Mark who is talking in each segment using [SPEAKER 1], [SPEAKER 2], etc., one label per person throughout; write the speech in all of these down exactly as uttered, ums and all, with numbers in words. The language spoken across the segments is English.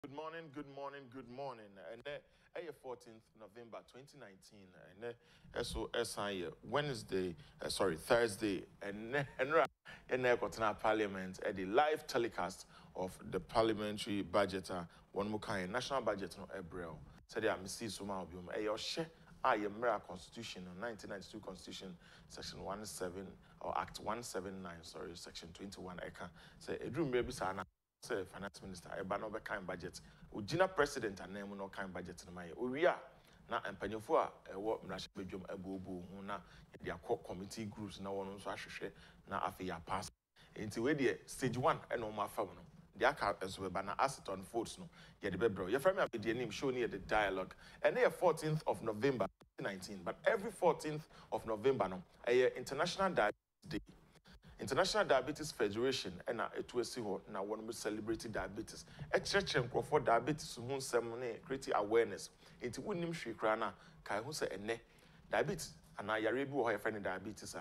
[SPEAKER 1] Good morning, good morning, good morning. And uh, fourteenth November twenty nineteen. And S O S I Wednesday, uh, sorry, Thursday. And and and Parliament at the live telecast of the parliamentary budget. Uh, one more kind national budget no April. So they are Missus Sumabium. A your share. I am Constitution, nineteen ninety-two Constitution, Section one seven or Act one seventy-nine. Sorry, Section twenty-one. I can say a dream maybe sana. Say finance minister eba no be kind budget ogina president anan no kind budget no maye owia na empanyefo a ewo mrahye bedwom abobo hu na de akọ committee groups na wono nso ahwehwe na afi ya pass enti we de stage one e no ma fam no de aka enso be na asset on votes no ye de bebro ye frame abedi anim show near the dialogue and the fourteenth of November twenty nineteen, but every fourteenth of November no a international diabetes day. International Diabetes Federation and it was now one of celebrating diabetes. A church and for diabetes who ceremony create awareness. It wouldn't him she crana kai who say ne diabetes and I rebu or friend diabetes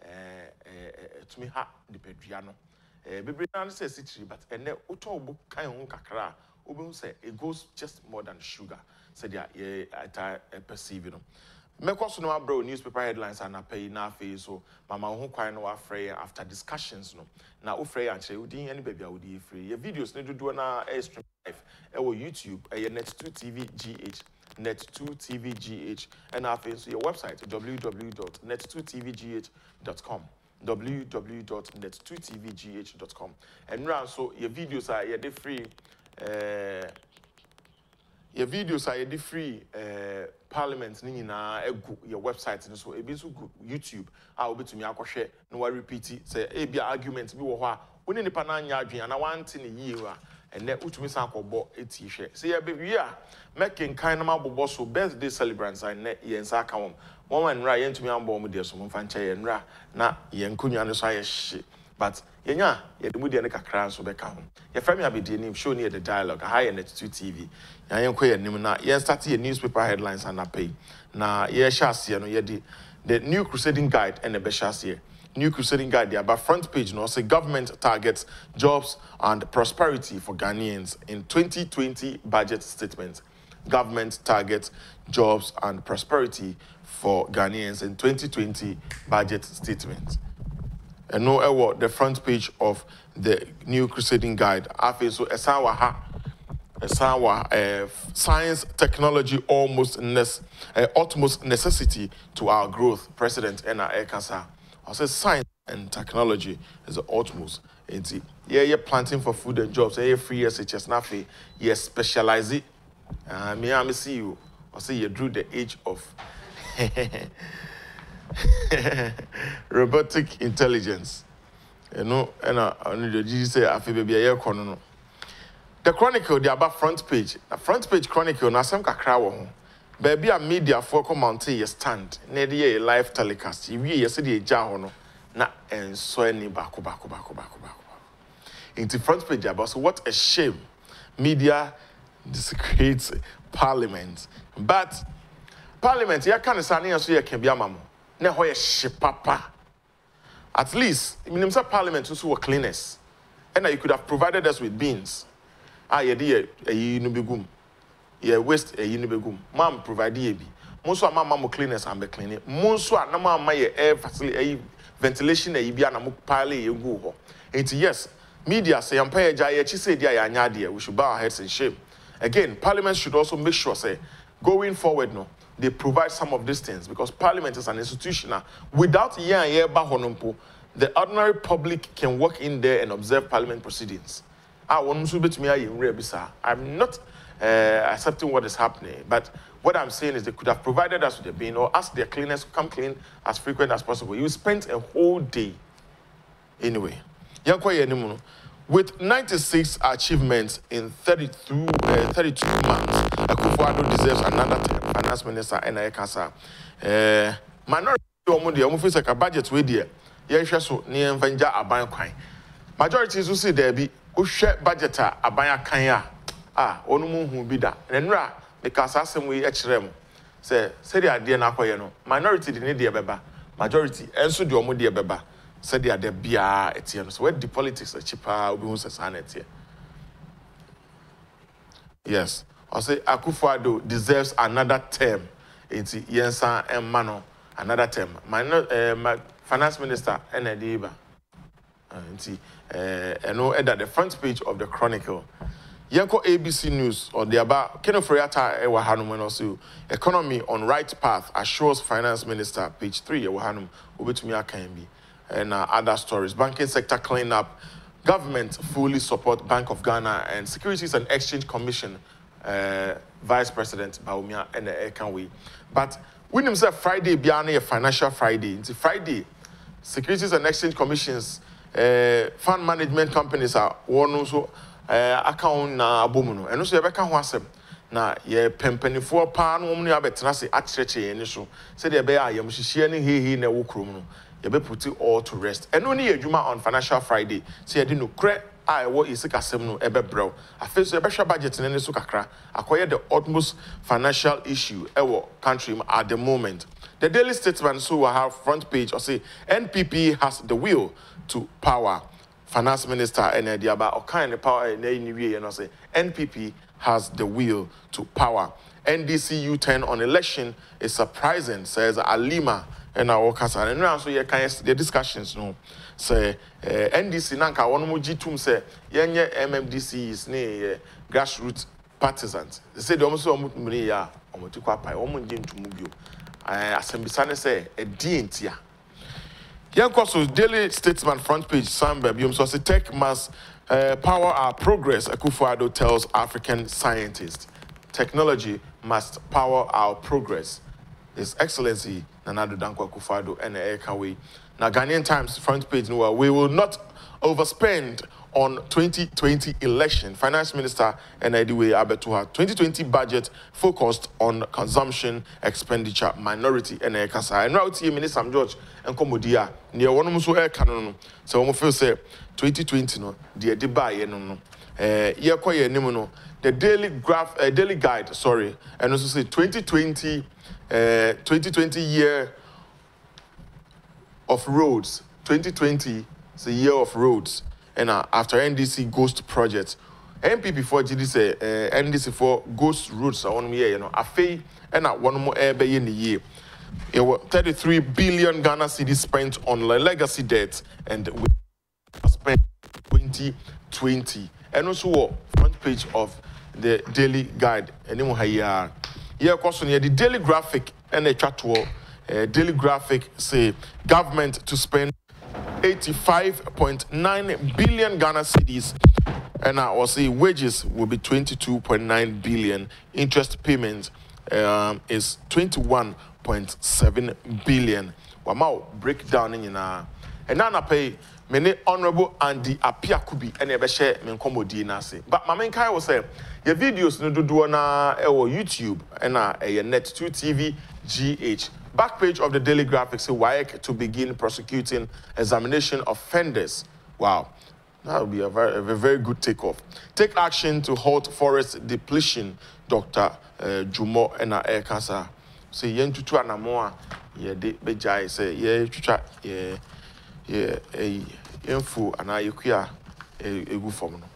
[SPEAKER 1] to me ha the pedriano. Baby says it, but and ne uto book kai kakra ubu say it goes just more than sugar. Said yeah, yeah, I perceive you know. Mekos no bro newspaper headlines and pay na face so mama ho kwan no afrey after discussions no na ofrey anche udin any baby awudi free your videos ne dodo na stream live e wo YouTube e net two T V G H net two T V G H and after so your website w w w dot net two T V G H dot com w w w dot net two T V G H dot com and run so your videos are you free uh your videos are you free uh parliament ni na egu your website ni so e bi so YouTube a obetumi akɔhwɛ no wa repeat say e bi argument bi wo hɔ a woni nipa na anya adwen ana wante ne yie a ene utumi san akɔbɔ eti hwɛ say ya be wi a making kind na mabobɔ so birthday celebrants and yen sa aka wom won nra yen tumi ambɔ mu de so mo fa nkyɛ yen nra na yen konwa ne so ayɛ hye but yenya ye de mu de ne kakra so be ka ho ye frame abedi nim show near the dialogue high net two T V ya yen ko ye nim na ye start your newspaper headlines and pay na ye hyase no ye di the new crusading guide and the be hyase new crusading guide there about front page no say government targets jobs and prosperity for Ghanaians in twenty twenty budget statement. Government targets jobs and prosperity for Ghanaians in twenty twenty budget statement. And no ever the front page of the new crusading guide. I feel so esawa ha esawa uh, science technology almost ness uh, utmost necessity to our growth. President Enna Ekasa. I say science and technology is the utmost. It's yeah, you're planting for food and jobs. Yeah, free S H S nafi. Yeah, specialize it. Uh, me I see you. I say you drew the age of. Robotic intelligence. You know, and I need to say, I feel baby, I no. The Chronicle, the about front page. The front page Chronicle, na some kakra wo. Baby, a media for come on your stand. Near a live telecast. If you yesterday, ja no, na and so any baku baku baku baku baku. Into front page about so what a shame. Media desecrates Parliament. But Parliament, ya can say, so you can be a mamo. Na hoye shipapa. At least, in the Parliament also were cleaners. And you could have provided us with beans. Ah, ye dear, a yinubigum. Ye waste a yinubigum. Mam provide ye be. Monso ama mamo cleaners and be cleaning. Monso na ma ma ye air facility ventilation e bia na mo pile ye go ho. Enti yes, media say empire ja ye chi say dia ya anya de we should bow our heads in shame. Again, Parliament should also make sure say going forward no they provide some of these things because Parliament is an institution now. Without yeah yeah bahonompo, the ordinary public can walk in there and observe Parliament proceedings. I want to bet me I'm not uh, accepting what is happening, but what I'm saying is they could have provided us with a bin or ask their cleaners to come clean as frequent as possible. You spent a whole day anyway. With ninety-six achievements in thirty-two, uh, thirty-two months, Akufo-Addo deserves another term. Finance Minister Enna Ekasa. Uh, minority omo de omo face a budget we there. Ye hwe so ne envanja aban kwan. Majority so say there be uhwe budget a aban akan a ah onu mu hu bi da. Nenra because asem we e kire mu. Say say the ade na akoye no. Minority de ne de beba. Majority enso de omo de beba. Said they are the bia etienne. So where the politics are cheaper, we won't say Yes. I say Akufo-Addo deserves another term. It's Yensa and Mano, another term. My, uh, my finance minister, Enediba. And I know at the front page of the Chronicle. Yanko A B C News or the about Keno Friata Ewa Hanum and also economy on right path assures finance minister, page three, Ewa Hanum, Ubitumi Akambi, and uh, other stories. Banking sector cleanup, government fully support Bank of Ghana and Securities and Exchange Commission, uh, Vice President Bawumia and the Ekanwe. But when him say Friday, Biane a financial Friday, it's Friday, Securities and Exchange Commissions, uh, fund management companies are one also. Uh, account na abomuno eno so yebeka ho asem na ye pempanifo pa no mu no abetena se akyerɛkyerɛ eni so se de be ayam hihie ne hehe na wo krom no ye be put it all to rest eno ne adwuma on financial Friday se ye de no kre a wo isikasem no ebe brew afi so ye be hwa budget ne so kakra akoye the utmost financial issue ewo country at the moment. The Daily Statesman so will have front page or say N P P has the will to power. Finance Minister Enediaba or kind of power in any and I say N P P has the will to power. N D C U ten on election is surprising, says Alima and our Kasa. And now so you can the discussions no say uh, N D C Nanka one more G two say yenye M M D C is ne grassroots partisans. They say the almost almost money ya almost to qualify almost into move. I assembly say a D N T. Yankoso Daily Statesman front page Sam Babium so say tech must uh, power our progress. Akufo-Addo tells African scientists. Technology must power our progress. His Excellency Nana Addo Dankwa Akufo-Addo and Ekawe. Now Ghanaian Times front page no we will not overspend on twenty twenty election. Finance Minister Enediwe Abetuha. twenty twenty budget focused on consumption expenditure minority and ekasa. And now it's Minister Sam George and Komodia near one of them canon. So we feel say twenty twenty no the debate no no. Eh ye kwaye nimu the daily graph uh, daily guide sorry and also say twenty twenty uh twenty twenty year of roads. twenty twenty is a year of roads. And uh, after N D C Ghost Project, N P P for G D say uh, N D C for Ghost Routes are one year, you know, a fee and uh, one more air in the year. It was thirty-three billion Ghana cedis spent on legacy debt and we spent twenty twenty. And also front page of the daily guide. And then we have here question here the daily graphic and the chat wall. Uh, daily graphic say government to spend eighty-five point nine billion Ghana cedis, and I will say wages will be twenty-two point nine billion. Interest payments um, is twenty-one point seven billion. Wamao breakdown in na, and now I pay many honorable Andy Apiakubi and ebe share men komodi na say. But my main kai was say your videos no do do na ewo YouTube and na e Net two T V G H. Back page of the Daily Graphic say W A E C to begin prosecuting examination offenders. Wow, that would be a very, a very good takeoff. Take action to halt forest depletion. Doctor uh, Jumo and Air Cancer. Say yen tutu anamoa ye de bejai say ye chucha ye ye eh info ana yekuya egu form no.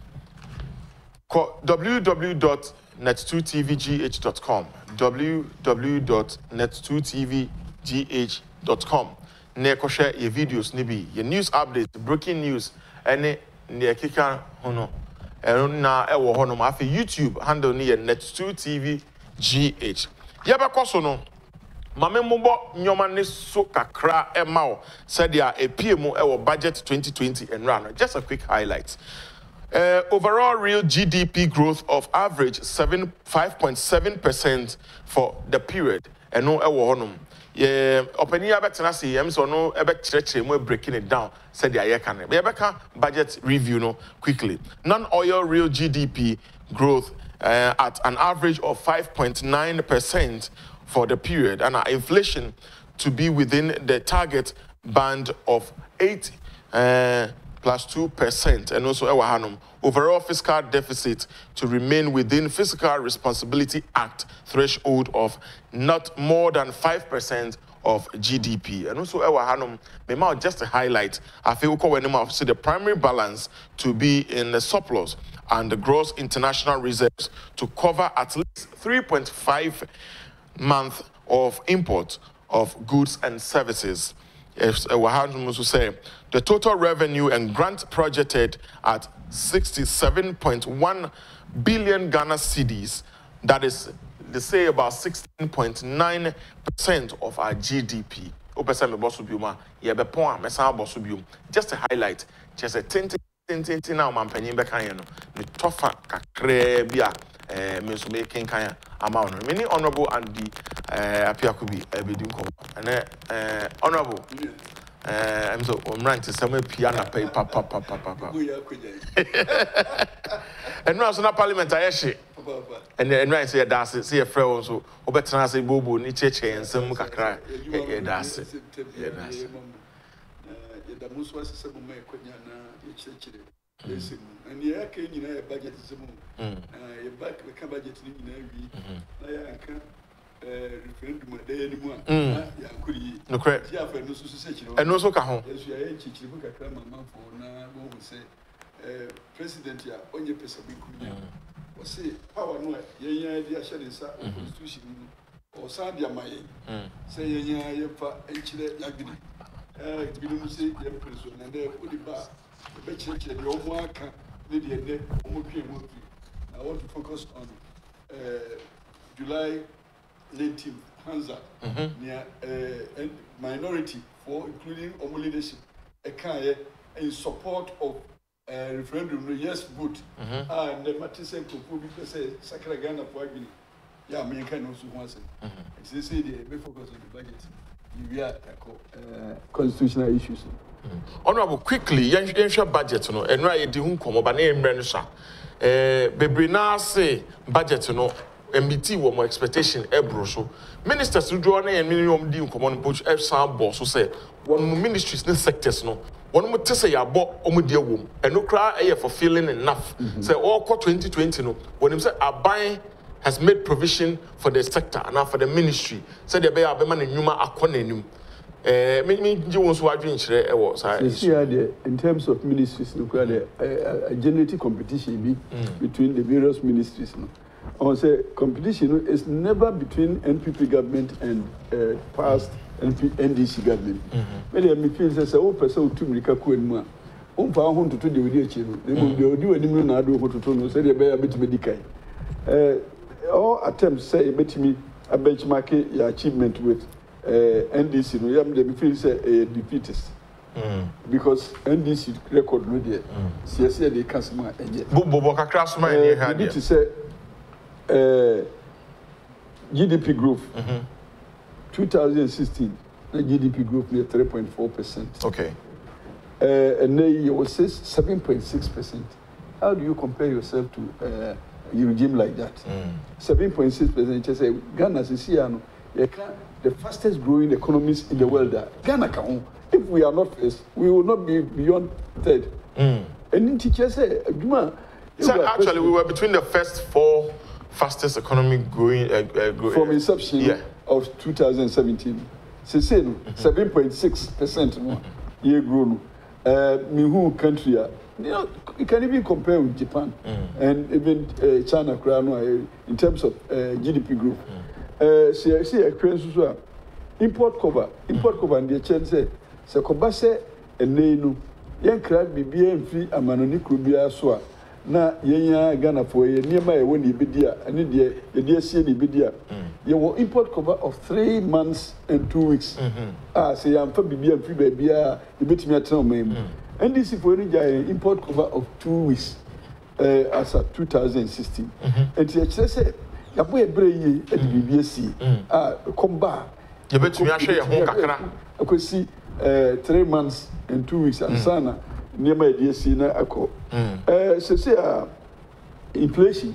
[SPEAKER 1] w w w dot net two t v g h dot com w w w dot net two t v g h dot com. Ne ko share your videos ni bi your news updates, breaking news ene ne kika hono eno na ewo hono ma afi YouTube handle ni net two T V G H. Yaba koso no mame mbo nyoma ne so kakra e mawo said ya epie mu ewo budget twenty twenty and run. Just a quick highlight. Uh, overall real G D P growth of average seven five point seven percent for the period. And no ewo honum. Yeah, openi abetena say em so no ebe kyerɛkyerɛ mu breaking it down said the ayeka ne. Be ebeka budget review no quickly. Non-oil real G D P growth uh, at an average of five point nine percent for the period, and uh, inflation to be within the target band of eight uh, plus two percent, and also ewa hanum. Overall fiscal deficit to remain within Fiscal Responsibility Act threshold of not more than five percent of G D P. And also ewa hanum, just to highlight, I feel we see the primary balance to be in the surplus and the gross international reserves to cover at least three point five months of import of goods and services. If uh, say the total revenue and grant projected at sixty-seven point one billion Ghana cedis, that is, they say about sixteen point nine percent of our G D P. Just to highlight, just a ten ten now, man, penny back the tougher kakrebia, Miss Making Kaya amount. Many honorable and the Apiakubi, Ebidunko, and honorable. I'm so I'm right to some piano pay papa papa papa. And now so na parliament I and then right say that's see a friend so obetra say bobo ni cheche ensem kakra e that's yeah that's
[SPEAKER 2] the most was some me kwanya na e cheche ensem and ya ka nyina e budget semu eh e back the budget ni nyina wi na ya ka eh referendum da ya ni mu a ya kuri
[SPEAKER 1] no correct
[SPEAKER 2] ya fa no so so cheche
[SPEAKER 1] and no so ka ho
[SPEAKER 2] yesu ya e cheche bu kakra mama fo na bo say eh president ya onye pesa bi kunya say power no yenya dia shedinsa constitution no o san dia maye say yenya yefa enchire yagidi eh bidum say ye preso na dey odiba be chirechire de omo aka ne de ne omo twe mo fi. I want to focus on uh, July nineteenth Hansa near uh, minority for including omo leadership e kan in support of Uh, referendum no yes vote ah and the matise popo bi say Sakra Ghana for agini ya me kan no so ho ase it say dey be focus on the budget we are uh, constitutional issues.
[SPEAKER 1] Honorable, quickly yen hwe budget no enra ye di hu nkomo ba na emre no sha eh bebre na say budget no M B T wo mo expectation ebro so ministers do na yen minimum di nkomo no poach f san boss so say one ministries ne sectors no one more say ya bo omo dia wom eno kra e fulfilling enough say all twenty twenty no when him say aban has made provision for the sector and for the ministry say the be abema na nwuma akona anim eh me me je won so adwen kire e wo say
[SPEAKER 2] in terms of ministries no kra a genetic competition be between the various ministries no I say competition is never between N P P government and uh, past N D C government. Many of me feel say oh person to America ko enu a on fa ho toto de odi achi no dem de odi wani mu na ado ho toto no say de be ya betimi dikai eh all attempts say betimi a benchmark your achievement with uh, N D C no yam de me feel say a defeatist. Mm. Because N D C record no there C S A dey kasma eje
[SPEAKER 1] bobo kakra so man dey ha
[SPEAKER 2] there say uh, G D P growth mm-hmm. twenty sixteen the G D P growth near three point four percent.
[SPEAKER 1] Okay.
[SPEAKER 2] Uh, and then you will say seven point six percent. How do you compare yourself to uh, a regime like that? seven point six percent. Just say Ghana is the fastest growing economies in the world. Ghana can. If we are not first, we will not be beyond third. Mm. And then teachers say,
[SPEAKER 1] so actually, we were between the first four fastest economy growing uh, uh, grow,
[SPEAKER 2] from inception yeah. of two thousand seventeen. So say seven point six percent year grown. Uh, Mihu country, you know, you can even compare with Japan mm. and even uh, China, in terms of uh, G D P growth. Mm. Uh, see, see, a import cover, import mm. cover, and the chance say, se kobase enenu, yen crowd be bien free a manoni krubia soa. Na yenya Ghana for ye niema ye woni bidia ani de ye de sie ni bidia ye wo import cover of three months and two weeks mm-hmm. ah say am fa bibia mfi ba bia e betimi atena omam N D C for any import cover of two weeks uh, as of two thousand sixteen mm-hmm. and ye say ya boy ebre yi e de bibia si ah komba
[SPEAKER 1] ye betimi ahwe ye ho kakra
[SPEAKER 2] akosi uh, three months and two weeks and sana niema ye de si na akọ eh so say uh, inflation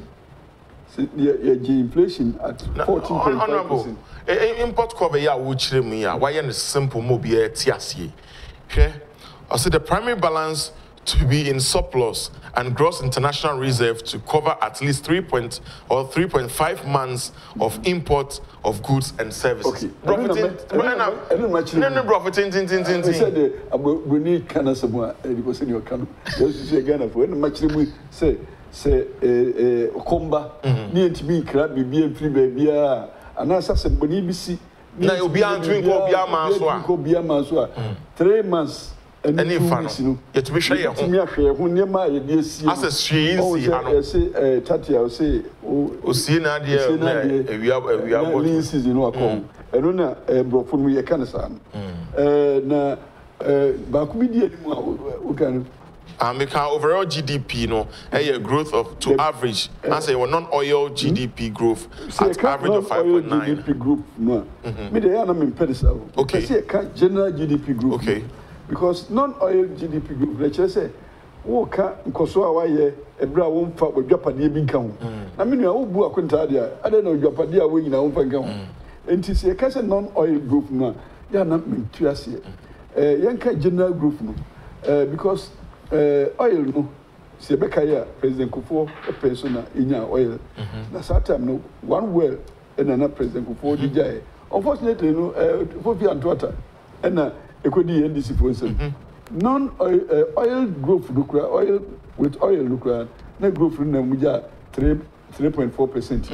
[SPEAKER 2] the inflation at fourteen point five percent.
[SPEAKER 1] Import cover ya wo chire mu ya why na simple mo be tiasie hwe I say the primary balance to be in surplus and gross international reserve to cover at least three point or three point five months of import of goods and services.
[SPEAKER 2] Okay. Profit. No,
[SPEAKER 1] no, profit. Tin, tin, tin, tin.
[SPEAKER 2] I said we need Ghana somewhere because in your Ghana. There's say Ghana for any much we say se eh komba ni ntimi kra bibia mfiri baabia anasa se boni bisi
[SPEAKER 1] na obi antwi ko bia ma so a
[SPEAKER 2] ko bia ma so a three months
[SPEAKER 1] any fan no yet be hwe ye ho
[SPEAKER 2] timi ahwe ho ne ma ye de sie
[SPEAKER 1] as she see ano
[SPEAKER 2] say eh tatia o say
[SPEAKER 1] o sie na de ewia ewia
[SPEAKER 2] bo season no akọ eno na brofo no ye kan sa eh na eh ba ku bi die mu a o kan
[SPEAKER 1] American overall G D P, no, a growth of to the, average. I say well, non-oil G D P hmm? growth
[SPEAKER 2] so
[SPEAKER 1] at average of five point nine.
[SPEAKER 2] G D P group, no. Me dey am impedisa.
[SPEAKER 1] Okay.
[SPEAKER 2] Say general G D P group.
[SPEAKER 1] Okay.
[SPEAKER 2] Because non-oil G D P group, let's say, wo ka nkoso a wa ye ebra wo mfa odwapade bi nka ho. Na me nua wo bu akonta dia, ade na odwapade a wo nyina wo mfa nka ho. Enti say ka say non-oil group no, ya na mentu ase. Eh yenka general group no. Uh, because uh, oil no se beka ya President Kufuor a person na inya oil na that time no one well and na President Kufuor di jai unfortunately no uh, for fi antwata and na ekodi N D C for some non oil uh, oil growth lukra oil with oil lukra na growth na muja three point four percent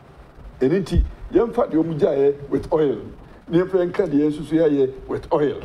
[SPEAKER 2] eniti yam fa de muja with oil ne fa nka de ensusu ya with oil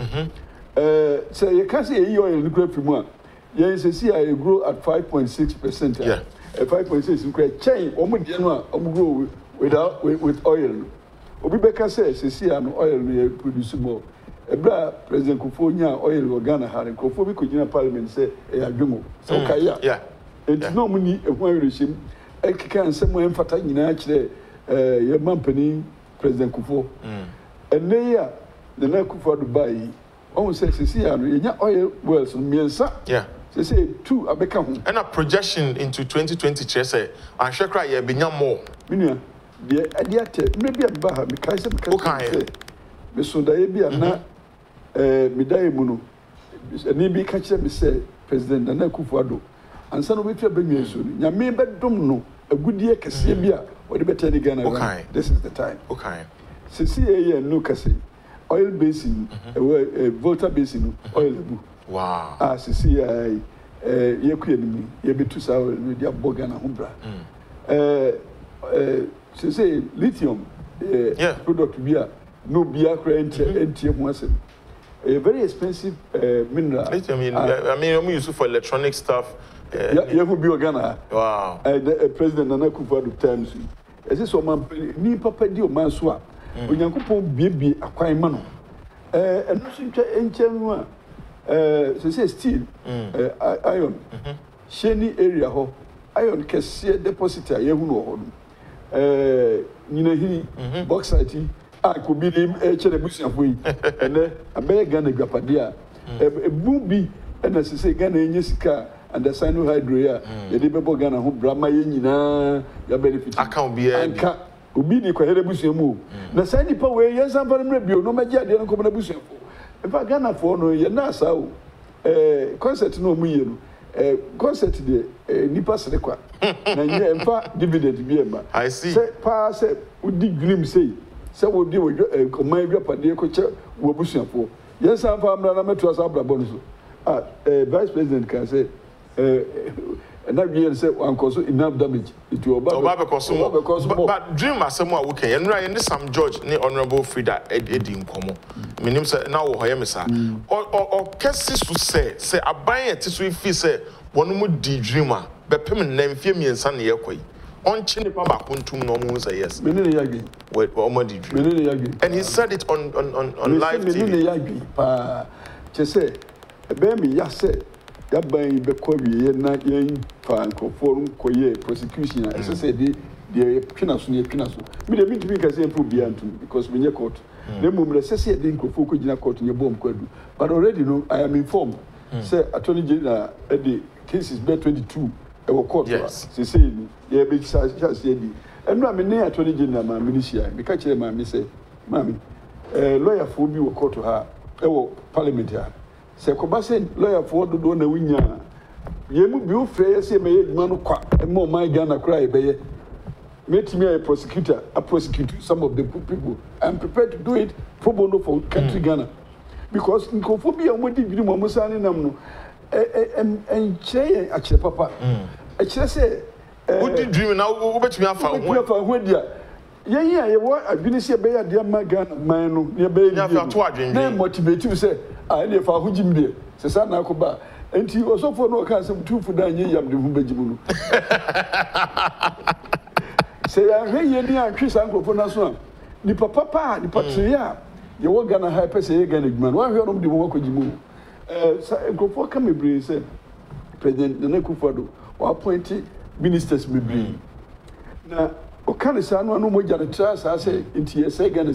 [SPEAKER 2] Uh, so you can say you oil nuclear primo. Yes, you see I grow at five point six percent.
[SPEAKER 1] Yeah.
[SPEAKER 2] Uh, five point six nuclear chain omo dey no omo grow without with, with oil. Obi beka says you see an oil we produce more. Ebra President Kufuor nya oil wo Ghana ha Kufuor bi ko gina parliament say e adwemo. So kai ya.
[SPEAKER 1] Yeah.
[SPEAKER 2] It no mo ni ehwan rehim. E kika nsem o emfata nyina kire eh ye mampani President Kufuor. Mm. Enne ya the na Kufuor Dubai. Oh, say, see, you oil wells, Miensa.
[SPEAKER 1] Yeah.
[SPEAKER 2] They say two, Abeka home.
[SPEAKER 1] And a projection into twenty twenty, Chese, and Shakra, you be more.
[SPEAKER 2] Minia, the idea, maybe a bar, because of the
[SPEAKER 1] okay.
[SPEAKER 2] Miss Sundaybia, na Midai Muno, and maybe catch me say, President Nana Kufuor, and son of which you bring me soon. You may but don't know a good year, Cassibia, or the better again. Okay. This is the time.
[SPEAKER 1] Okay.
[SPEAKER 2] Cecilia and Lucas. Oil basin, mm-hmm. uh, Volta basin, oil.
[SPEAKER 1] Wow.
[SPEAKER 2] Ah, see, I, ye queen me, ye be two sour, media bogana humbra. Uh, she say lithium,
[SPEAKER 1] yeah,
[SPEAKER 2] product beer, no beer, crane, and T M was a very expensive uh, mineral.
[SPEAKER 1] Lithium, I mean, I'm used for electronic stuff.
[SPEAKER 2] You will be a Ghana.
[SPEAKER 1] Wow.
[SPEAKER 2] Uh, President Nana Kufuor times. As this woman, ni papa dio man swap. Onyankopon biebie akwan ma no eh eno so ntwa enchemu a eh so say steel eh iron sheni area ho iron kese deposit a yehu no ho eh nyina hi bauxite a ko bi ni e chere busuafo yi ene abe Ghana gwapade a ebu bi ena so say Ghana enye sika understand hydro ya ye de bebo Ghana ho brama ye nyina ya benefit
[SPEAKER 1] account bi
[SPEAKER 2] anka obi ni kwahere busuamu na sai nipa we yensa fa mre bio no magye ade no ko na busuamu e fa Ghana fo no ye na asa o eh concert no mu ye no eh concert de nipa sere kwa na nye emfa dividend bi ema
[SPEAKER 1] I see
[SPEAKER 2] say pa say udi grim say say wo di wo man dwapade ko che wo busuafo yensa fa mra na meto asa abra bonso ah eh vice president can say eh and that year say one cause enough damage it will
[SPEAKER 1] oba because but, but dream asem a we can enra in Sam George ni honorable Frida edi nkomo menim say na wo hoye me sa o o kesi su say say aban eti so ifi say wonu mu di dream a bepem na mfie miensa na yekwai on chine pa ba kuntum no mu say yes
[SPEAKER 2] me ne yagi
[SPEAKER 1] wait o di dream
[SPEAKER 2] me ne yagi
[SPEAKER 1] and he said it on on on, on live T V
[SPEAKER 2] me ne yagi pa che say ebe mi ya say yaban be ko wie na yen fa nkofo koye prosecution as say the the twina so ne twina so me dey me to be ka say improve bia ntum because me nye court na mum le say say the nkofo ko gina court nye bom kwadu but already no I am informed say attorney general at the cases be twenty-two e wo court say say ni ye be say say di enu am ne attorney general ma minister me ka kire ma me say mami eh lawyer fo bi wo court ha e wo parliament ha se ko ba se lawyer for do na winya yemu bi o frɛ se me yeduma no kwa e mo my Ghana kra e beye metimi a prosecutor a prosecute some of the people I'm prepared to do it pro bono for country mm. Ghana because nkofo bi a mo di dwiri mo musane nam no e e en cheye a kire papa I just say,
[SPEAKER 1] what did you now? What you have found?
[SPEAKER 2] What you have found? Yeah, yeah, yeah. What I've been see a bear, dear Magan, man, near baby. You have to watch. Motivate you say, I live for Hujim. Sesana Koba. And he was for no cast of two for nine years of the Humbejimu. Say, I hear you near Chris Uncle for Naswan. The papa, the patria, you were gonna have a say again, man. Why heard of the walk with you? Uh, go come bring say, President Nekufado, or appointed ministers may bring. Now, Okanisano, no more than a trust, I say, into a second.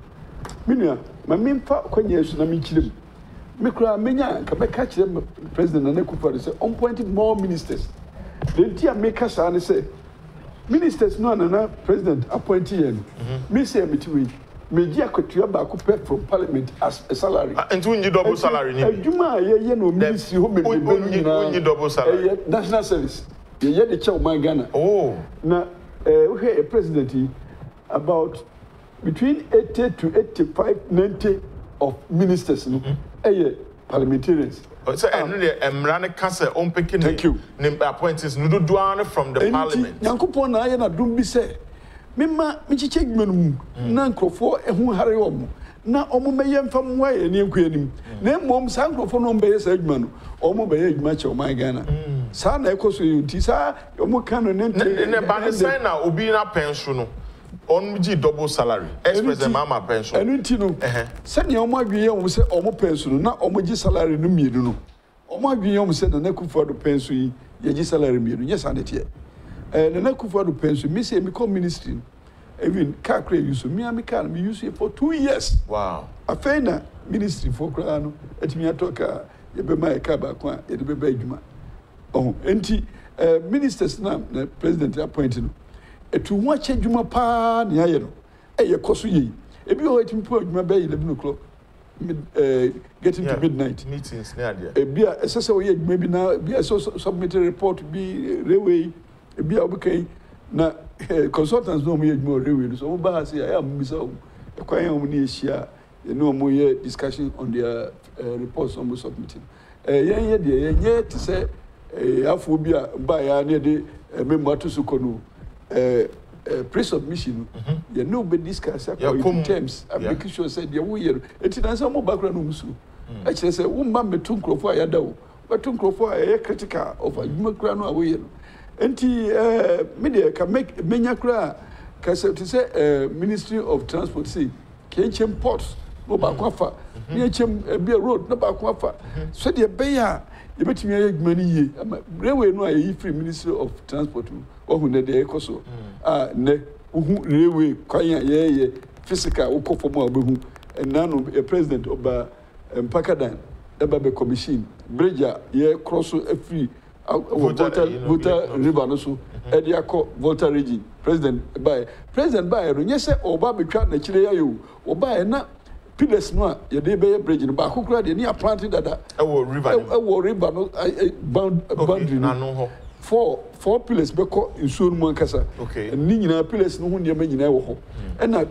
[SPEAKER 2] Minia, my main part, when you should meet him. Mikra Menya, can catch them, President Nekufado say, appointed more ministers. The dear make us and say, ministers, no, no, President appointed. Me say, me to me. Media could you back from Parliament as a salary.
[SPEAKER 1] And when you double salary,
[SPEAKER 2] you might, you know, ministry who may be
[SPEAKER 1] double salary.
[SPEAKER 2] National service. You hear the child, my Ghana.
[SPEAKER 1] Oh,
[SPEAKER 2] now, we have a president about between eighty to eighty-five, ninety of ministers, eh, parliamentarians.
[SPEAKER 1] So, and really, Emrane Kasa, on picking. Thank you. Name appointees, no do from the Parliament.
[SPEAKER 2] Yankupon, I don't be say. Mema michiche gmenum na nkrofo ehun hare omo na omo meye mfam wa ye ne nkwanim na mom sa nkrofo no mbe sa adwuma no omo be adwuma che oman Ghana sa na ekoso yuti sa omo kan no ne
[SPEAKER 1] ne ba ne sign na obi na pension no on gi double salary express mama pension
[SPEAKER 2] enu ti no se ne omo adweye omo se omo pension na omo gi salary no mienu no omo adweye omo se na Nekufo do pension yi ye gi salary mienu yes and tie eh na Nekufo do pension me say me come ministry even car credit use me am car me use it for two years.
[SPEAKER 1] Wow.
[SPEAKER 2] Afena ministry for krano etimi atoka ye be my car ba kwa ye be be adwuma. Oh, enti eh ministers na na president appointed no. Etu ho ache adwuma pa na ye no. E ye koso ye. Ebi ho etimi po adwuma be eleven o'clock. Mid, uh, getting yeah, to midnight
[SPEAKER 1] meetings near there.
[SPEAKER 2] Ebi a esese wo ye adwuma bi na bi a so submit a report bi railway ebi a obukai na consultants no me more real so ba say I am so kwan am ni ehia you know mo ye discussion on their uh, reports on submitting eh yen ye de yen ye to say eh afo bi a ba ya na de memo to so kono eh pre-submission you know be discuss according to terms application said you we enti na some background no musu I say wo mba metu nkrofo ya da wo betu nkrofo ya critical of adwuma kra no awo ye no enti eh media can make menya kra ka say to say uh, Ministry of Transport say kenchem ports no ba kwafa kenchem be road no ba kwafa so de be ya ye betimi ya adwuma ni ye railway no ayi free Ministry of Transport ohu ne de ekoso ah ne ohu railway kwan ye ye physical ukofo mo abehu enano a president oba Mpakadan eba be commission bridge ye cross a free Volta Volta river no so e dey akọ Volta region president by president by no nyese oba betwa na kire ya yo oba na pillars no a ye dey be bridge no ba kokura de ni plant dada
[SPEAKER 1] e wo river
[SPEAKER 2] e wo river no bound boundary no four four pillars be ko insuo mu ankasa ni nyina pillars no ho ne ma nyina wo ho e na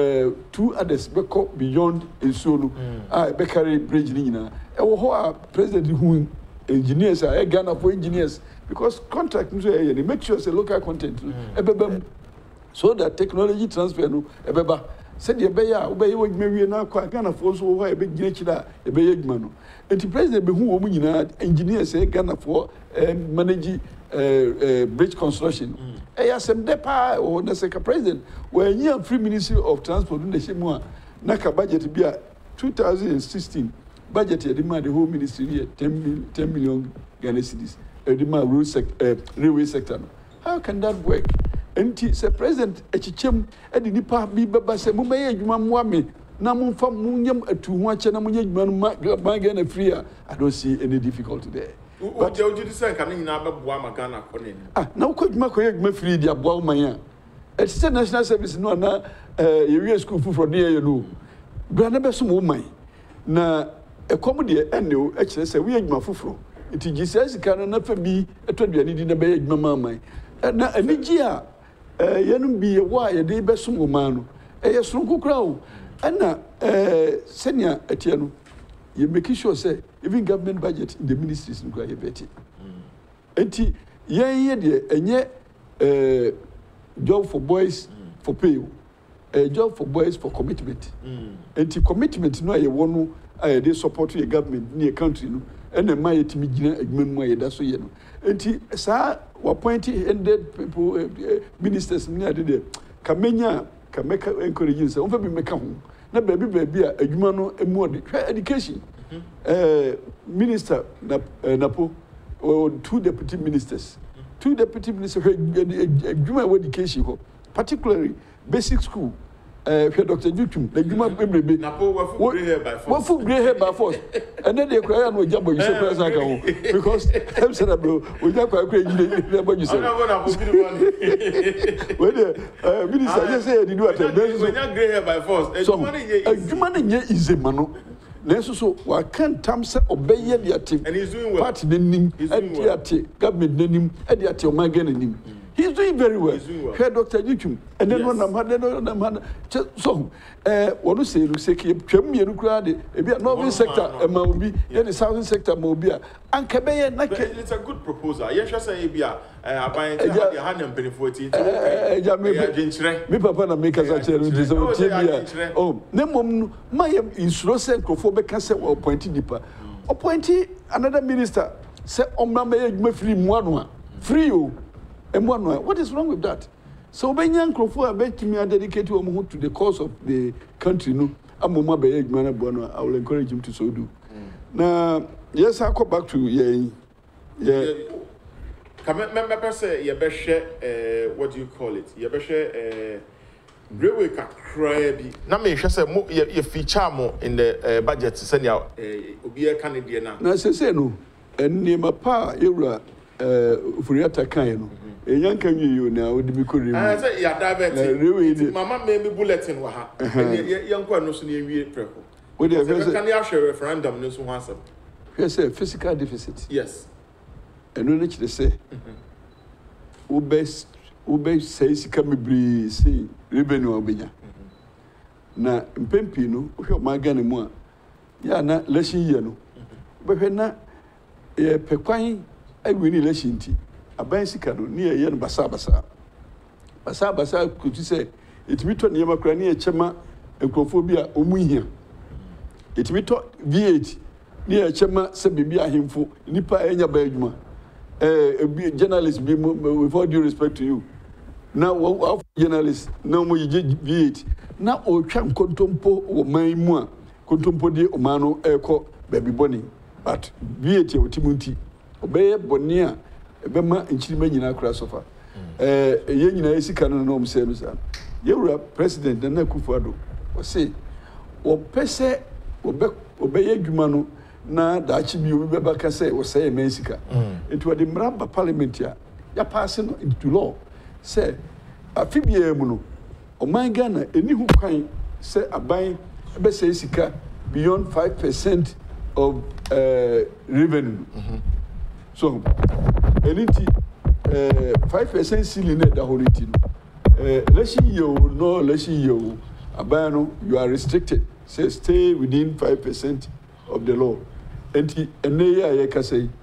[SPEAKER 2] two others be ko beyond insuo no ah be carry bridge ni nyina e wo ho a president hu engineers are Ghana for engineers because contract no say they make sure say local content ebeba so that technology transfer no ebeba said the be ya obey we we na kwa Ghana for so ho e be gina kida e be yeduma no enti president be hu wo mu nyina engineers e Ghana for manage bridge construction e ya sem depa o na say ka president we nya free Ministry of Transport no dey mu a na ka budget bi a two thousand sixteen budget ya demand the whole ministry here ten million Ghana cedis e demand road sector uh, railway sector no how can that work enti say president echichem e di nipa bi beba say mo maye adwuma mo ame na mo fa mo nyam atu ho ache na mo nya adwuma no ma Ghana free I don't see any difficulty there
[SPEAKER 1] but you just say kan nyina beboa ma Ghana ko ne
[SPEAKER 2] ah na ko adwuma ko adwuma free dia boa man ya e say national service no na eh yewe school fufuro ne ye no bra na be so mo man na e komu de ene e kire se we adwuma fufuro iti G C S kan na fa bi etoduane di na be adwuma mamman na anigi a eh yenum bi ye wa ye de be som man no e ye sonko kura o ana eh senior etie no you make sure say even government budget in the ministries no kura ye beti enti yen ye de enye eh job for boys mm. for pay a job for boys for commitment mm. enti commitment no aye wono aye dey support your government near country no ene ma yetimi gina adwuma mu aye da so ye no enti sa wa point hundred people uh, uh, ministers ni ade de kamenya kameka encourage say onfa bi meka ho na baby baby a adwuma no emu ode education mm -hmm. uh, minister na uh, napo or two deputy ministers mm -hmm. two deputy ministers adwuma uh, education ho particularly basic school eh uh, Doctor Jutum the juma bebrebe
[SPEAKER 1] na po wa fu grey hair by force
[SPEAKER 2] wa fu grey hair by force and then they cry no jabo you say press aka ho because em say bro we just cry cry you dey about you say
[SPEAKER 1] na na po bi money
[SPEAKER 2] when the uh, minister just say they do at
[SPEAKER 1] the when you grey hair by force e juma ne ye
[SPEAKER 2] e juma ne ye izema no na so so wa kan tam say obeye dia team
[SPEAKER 1] and he's doing well
[SPEAKER 2] party nim e dia te government nim e dia te o man gan nim he's doing very well. Well. Doctor Jutum, and then yes. One man, so uh, what you say, you say, Premier Nukrade, a northern sector, a Mobi, then the southern sector, Mobia, and Cabaya.
[SPEAKER 1] It's a good proposal. Yes, I say, Bia, I buy a hundred and forty. Me,
[SPEAKER 2] Papa, make us a tell oh, Nemom, my insurance and can say, or pointing deeper, appointing another minister, say, oh, Mamma, free one, free you. And one, what is wrong with that? So when young Crawford are bet me dedicate to the cause of the country, no, I'm a big man. I will encourage him to so do. Now, yes, I'll go back to yeah, yeah.
[SPEAKER 1] Come on, say you best share. What do you call it? You best share. Railway can cry. Now, me just say you feature more in the budget. Send you be a Canadian now.
[SPEAKER 2] Now, say no, and near my pa, you Furiata Kaino. A young can you now would be cool.
[SPEAKER 1] I say, yeah, diverted. Mamma made me bulletin. Young one no senior prepo. Would you can you share referendum? No, so once.
[SPEAKER 2] Yes, a physical deficit.
[SPEAKER 1] Yes.
[SPEAKER 2] And no need to say, who best, who best says, come be see, revenue obenya. Na Pempino, who my gun more. Ya na less year. But when na a pequine, I win election tea. A bicycle near Yan Basa Basa. Basa Basa could you say, it be to Yamacrania Chema and Crophobia Umuhia. It be to V eight near Chema Sebibia him for Nipa Enya Bergma. A journalist, with all due respect to you. Now, what journalists, no more V eight. Now, O Cham Contompo or my moi, Contompo de Omano Echo, Baby Bonnie. But V eight or Timunti. Obey Bonia. Bema nchirima nyina kura sofa eh ye nyina esika no no mse no sa yewura president na Akufo-Addo o say o pese obe obeye adwuma no na daachi bi obi beba ka say o say me esika etu ade mramba parliament ya ya pass no into law say afibia mu no o man Ghana eni hu kwan say aban be say esika beyond five percent of uh, revenue mm-hmm. So Eliti uh five percent ceiling at the whole no. Uh let's see you no let's see you abano you are restricted. Say stay within five percent of the law. Enti ene ya ye ka say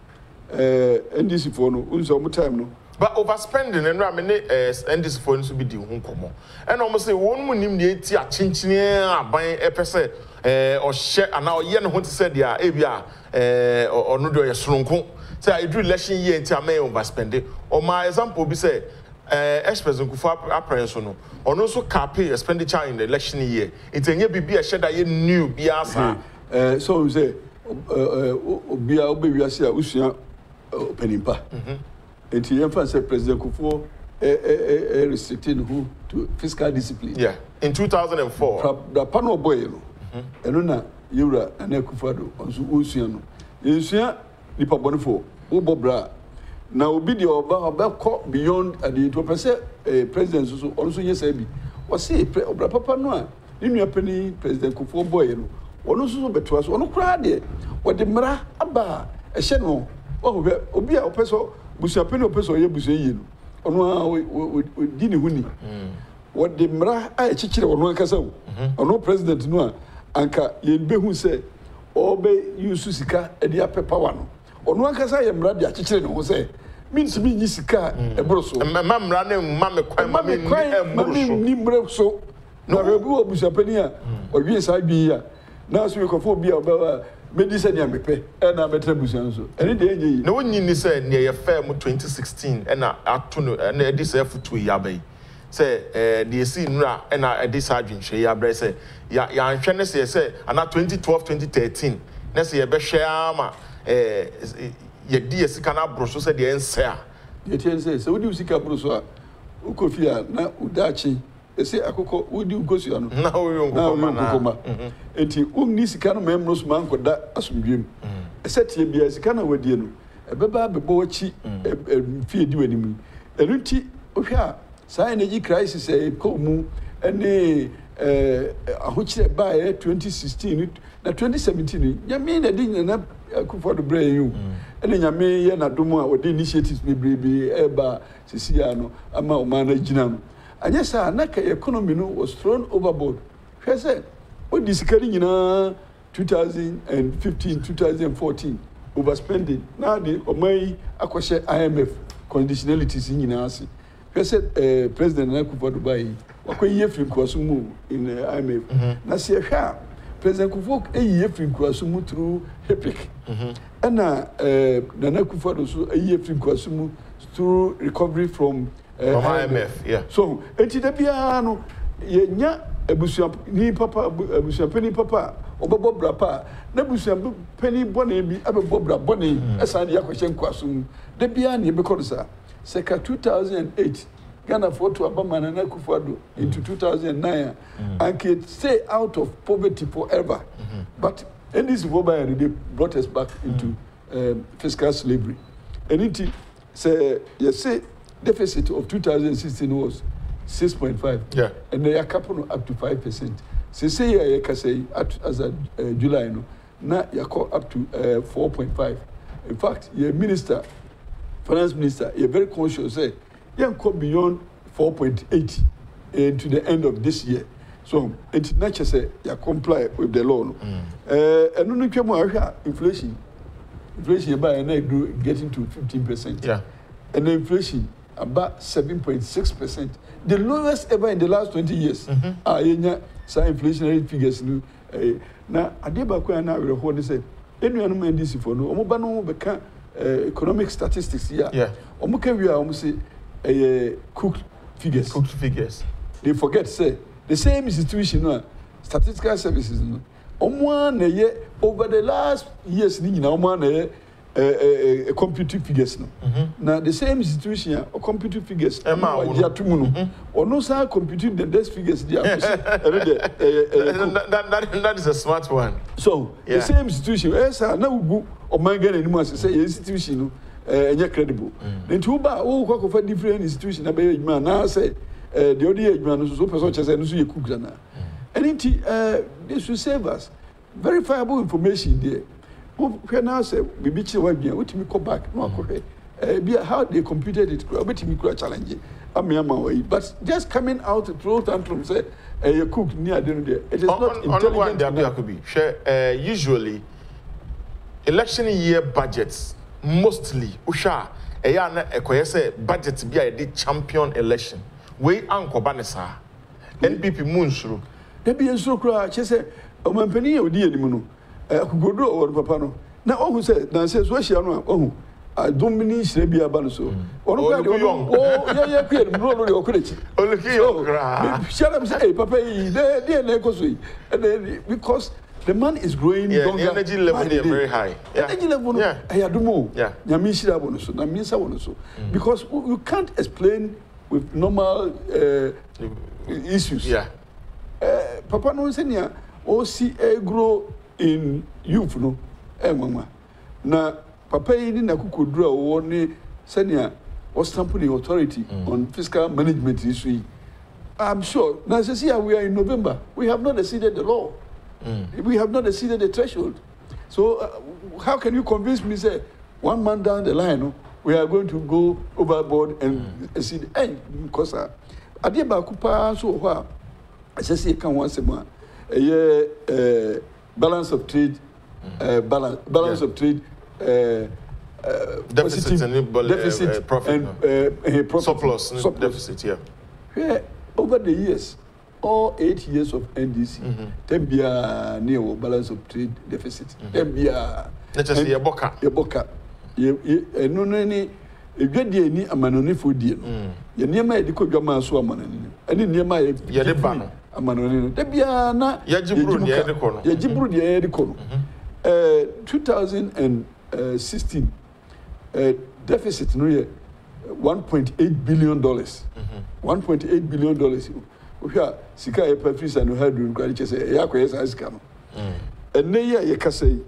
[SPEAKER 2] uh N D C for no unso mo time no.
[SPEAKER 1] But overspending and ramene uh N D C for no be di ho komo. And almost say won mu nim de eti a chinchine aban e pese eh o hye ana o ye ne ho te say dia e bia eh ono do ye soronko. Say I do election year into a may overspending. Or my example be say, uh, ex-president Kufuor apprehension no, or also cap expenditure in the election year. It's a year be a shed that you knew be answer.
[SPEAKER 2] Uh, so we say, uh, be a baby as a Usia Penimpa. And he emphasized President Kufuor uh, restricting who to fiscal discipline.
[SPEAKER 1] Yeah, in two thousand and four.
[SPEAKER 2] The panel boy, and na Yura and Akufo-Addo on Usiano. Usia. Nipa bonifo wo bra na obi de oba oba ko beyond the two percent eh president so also yes bi o say obra papa no a ni nua pani president Kufuor boy no ono so beto so ono kra de wo de mra aba e hye no o be obi a opeso busia pani opeso ye busia yi no ono a di ni huni wo de mra a e chichire ono akasa wo ono president no a anka ye be hu say obe yusu sika e dia pepa wa no ono ankasa ye mra dia chichire no ho say means me sika e bro so
[SPEAKER 1] ma mra ne ma me kwan ma me
[SPEAKER 2] ni mre so na rebu obusapani a owie sa bi ya na so ekofo bi a obawa medicine ya mepe e na betra busan so ene de enye yi
[SPEAKER 1] na wonyi ni say ne ye fair mu twenty sixteen e na ato no e na edi say futu ya bai say eh de esi nura e na edi sa adwenhwe ya bre say ya ya anhwe ne say say ana twenty twelve twenty thirteen na say ye be hwe ama eh ye di esika na broso say de ense a
[SPEAKER 2] ye tien say say wodi usika broso a ukofia na udachi ese akoko wodi ugosu ano
[SPEAKER 1] na wo yo
[SPEAKER 2] ngoma enti umni sika no memro so man koda asomdwem ese tie bia sika na wadie no ebeba bebo wachi fie di wanimu enuti ohwa sa energy crisis e ko mu ene eh ahochire ba e twenty sixteen na twenty seventeen nyame na di na akufo do bra yu ene nyame ye na domo a odi initiatives bebrebe eba sisia no ama o man na gina no anya sa na ka economy no was thrown overboard hwe say odi sikari nyina twenty fifteen twenty fourteen overspending na the omai akwhye I M F conditionalities nyina ase hwe say eh president na Akufo Dubai wakoyi free kwaso mu in uh, I M F mm -hmm. na se hwa president Akufo eyi free kwaso mu through HEPIC mhm mm na eh na Akufo do so eyi free kwaso mu through recovery from
[SPEAKER 1] uh, from I M F yeah
[SPEAKER 2] so enti da bia no ye nya abusuan ni papa abusuan pani papa obebo bra pa na abusuan pani bone bi abebo bra bone esa de yakohye nkwaso mu da bia ne be kodo seka two thousand eight Ghana for to Obama na Akufo into two thousand nine mm. and can stay out of poverty forever mm-hmm. but in this Obama they brought us back into mm. um, fiscal slavery and it say you say deficit of two thousand sixteen was six point five
[SPEAKER 1] yeah
[SPEAKER 2] and they are capping up to five percent say say you can say as a uh, July no na you call up to uh, four point five in fact your minister finance minister you're very conscious say you go beyond four point eight into the end of this year so it nature say you comply with the law no eh enu no twemu ahwa inflation inflation by na do getting to fifteen percent
[SPEAKER 1] yeah
[SPEAKER 2] and the inflation about seven point six percent the lowest ever in the last twenty years mm -hmm. ah yenya sa inflationary figures no eh na ade ba ko na we ho ne say enu anu N D C for no omo ba no be ka economic statistics here
[SPEAKER 1] yeah
[SPEAKER 2] omo ka wi a omo say eh cooked figures
[SPEAKER 1] cooked figures
[SPEAKER 2] they forget say the same institution no statistical services no omo na ye over the last years ni nyina omo na ye eh computing figures no mm -hmm. na the same institution or computing figures
[SPEAKER 1] ema
[SPEAKER 2] ya tumu no ono sa computing the desk figures dia
[SPEAKER 1] that that is a smart one
[SPEAKER 2] so yeah. the same institution esa na ugu omanga na nimu ase say institution no enye credible nti uba wo kwa kofa different institution na be adwuma na say the odi adwuma no so person chese no so ye cook na anything uh this will save us verifiable information there we now say bibi chi wa dwan wotimi go back no akohwe eh bia how they computed it obetimi kura challenge amiama wa but just coming out to throw tantrum say eh you cook ni ade no there it is on, not on, intelligent
[SPEAKER 1] on there could be share uh, usually election year budgets mostly usha eya na ekoye say budget bia e dey champion election we ankoba ne sa N P P munsuru
[SPEAKER 2] da bia nsuru kura che say o mampani e odi enimu no akugodo or papa no na ohu say na say so hia no ohu adomini hire bia ba no so onu kwa de o ye ye kwe no no de okurechi
[SPEAKER 1] oluki okra
[SPEAKER 2] share say hey papa yi de de na ekoso yi because the man is growing
[SPEAKER 1] yeah, the energy level is very high
[SPEAKER 2] yeah energy level no ayadumo
[SPEAKER 1] yeah
[SPEAKER 2] nyame hira bo no so na minsa wo no so because you can't explain with normal uh, issues
[SPEAKER 1] yeah
[SPEAKER 2] uh, papa no say nia o si grow in youth no eh mama na papa yi ni na kukodura wo ni senior or stamp the authority mm. on fiscal management issue I'm sure now say we are in November we have not exceeded the law mm. we have not exceeded the threshold so uh, how can you convince me say one man down the line no, we are going to go overboard and mm. exceed eh because uh, ade ba ku pa so ho a say say kan wan se ma eh balance of trade uh, balance balance yes. of trade uh, uh,
[SPEAKER 1] deficit and uh,
[SPEAKER 2] deficit
[SPEAKER 1] uh, profit,
[SPEAKER 2] and
[SPEAKER 1] no?
[SPEAKER 2] uh, uh, profit,
[SPEAKER 1] surplus,
[SPEAKER 2] surplus
[SPEAKER 1] deficit, yeah.
[SPEAKER 2] Yeah, over the years, all eight years of N D C,
[SPEAKER 1] Mm-hmm.
[SPEAKER 2] ten be a near balance of trade deficit. Ten be a
[SPEAKER 1] let us say a boca,
[SPEAKER 2] a boca. You no any. If you did any amanoni for dear, you near my deco Jama so amanoni, and in near my
[SPEAKER 1] Yadebano
[SPEAKER 2] amanoni. There be a na
[SPEAKER 1] Yajibru, Yadikono,
[SPEAKER 2] Yajibru, Yadikono. Uh, two thousand sixteen uh, deficit no year one point eight billion dollars. One point eight billion dollars. We are Sika Epafis and Hadron Quality say Yakoyas as cano. And Naya Yakase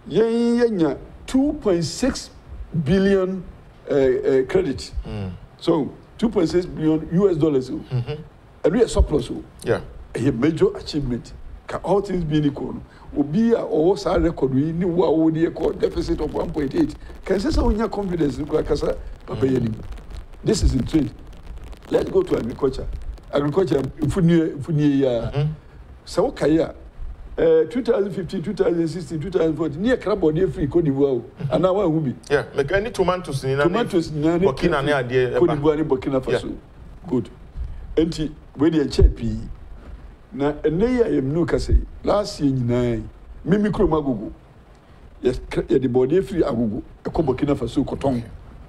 [SPEAKER 2] Yanya two point six billion. Uh, uh, credit. Mm. So two point six billion U S dollars. Mm-hmm. And we are surplus.
[SPEAKER 1] Yeah.
[SPEAKER 2] A major achievement. Can all things be equal? Obi a or sa record we ni wa o dey call deficit of one point eight. Can say so your confidence in Kasa Papa Yedi. This is in trade. Let's go to agriculture. Agriculture funi funi ya. So kaya Uh, twenty fifteen, twenty sixteen, twenty fourteen, near crab or near free Cote d'Ivoire. And now one will be.
[SPEAKER 1] Yeah, make any tomatoes in
[SPEAKER 2] tomatoes in
[SPEAKER 1] Burkina near the
[SPEAKER 2] Cote d'Ivoire, Burkina Faso. Good. Enti, where they check P. Na, and nay, I am no Cassay. Last year, nine. Mimi Cromago. Yes, the body free Agugo, a Burkina Faso cotton.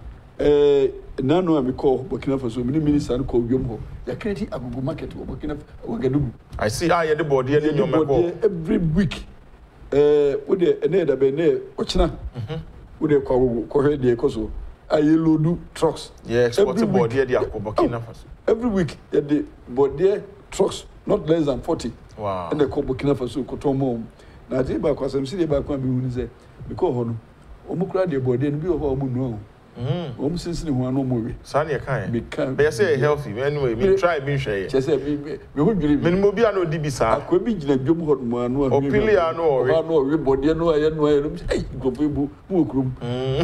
[SPEAKER 2] Eh, nano I call Burkina Faso, many ministers called Yomho. The creating Agugo market or Burkina Ouagadougou.
[SPEAKER 1] I see I had the body in your mouth
[SPEAKER 2] every week. Eh, with the Neda Bene, Ochina, with the Corre de Coso, I yellow do trucks.
[SPEAKER 1] Yes, what's the body at the Burkina Faso?
[SPEAKER 2] Every week, at the body trucks, not less than forty.
[SPEAKER 1] Wow.
[SPEAKER 2] And they call Burkina Faso, Cotomo. Now, I think because I'm sitting back when we say, because Hono, Omukra de body and be of our moon. Mm. Um, since the one no movie.
[SPEAKER 1] Sanya kind.
[SPEAKER 2] Because
[SPEAKER 1] they say healthy. Anyway, me try being share.
[SPEAKER 2] Just say me me would believe.
[SPEAKER 1] Me mo bi ano di bisa.
[SPEAKER 2] Akwa bi gina dwom hot mo anu.
[SPEAKER 1] Opili ano ore.
[SPEAKER 2] Ano ore body no aye no aye. Hey, go fe bu mu okrum.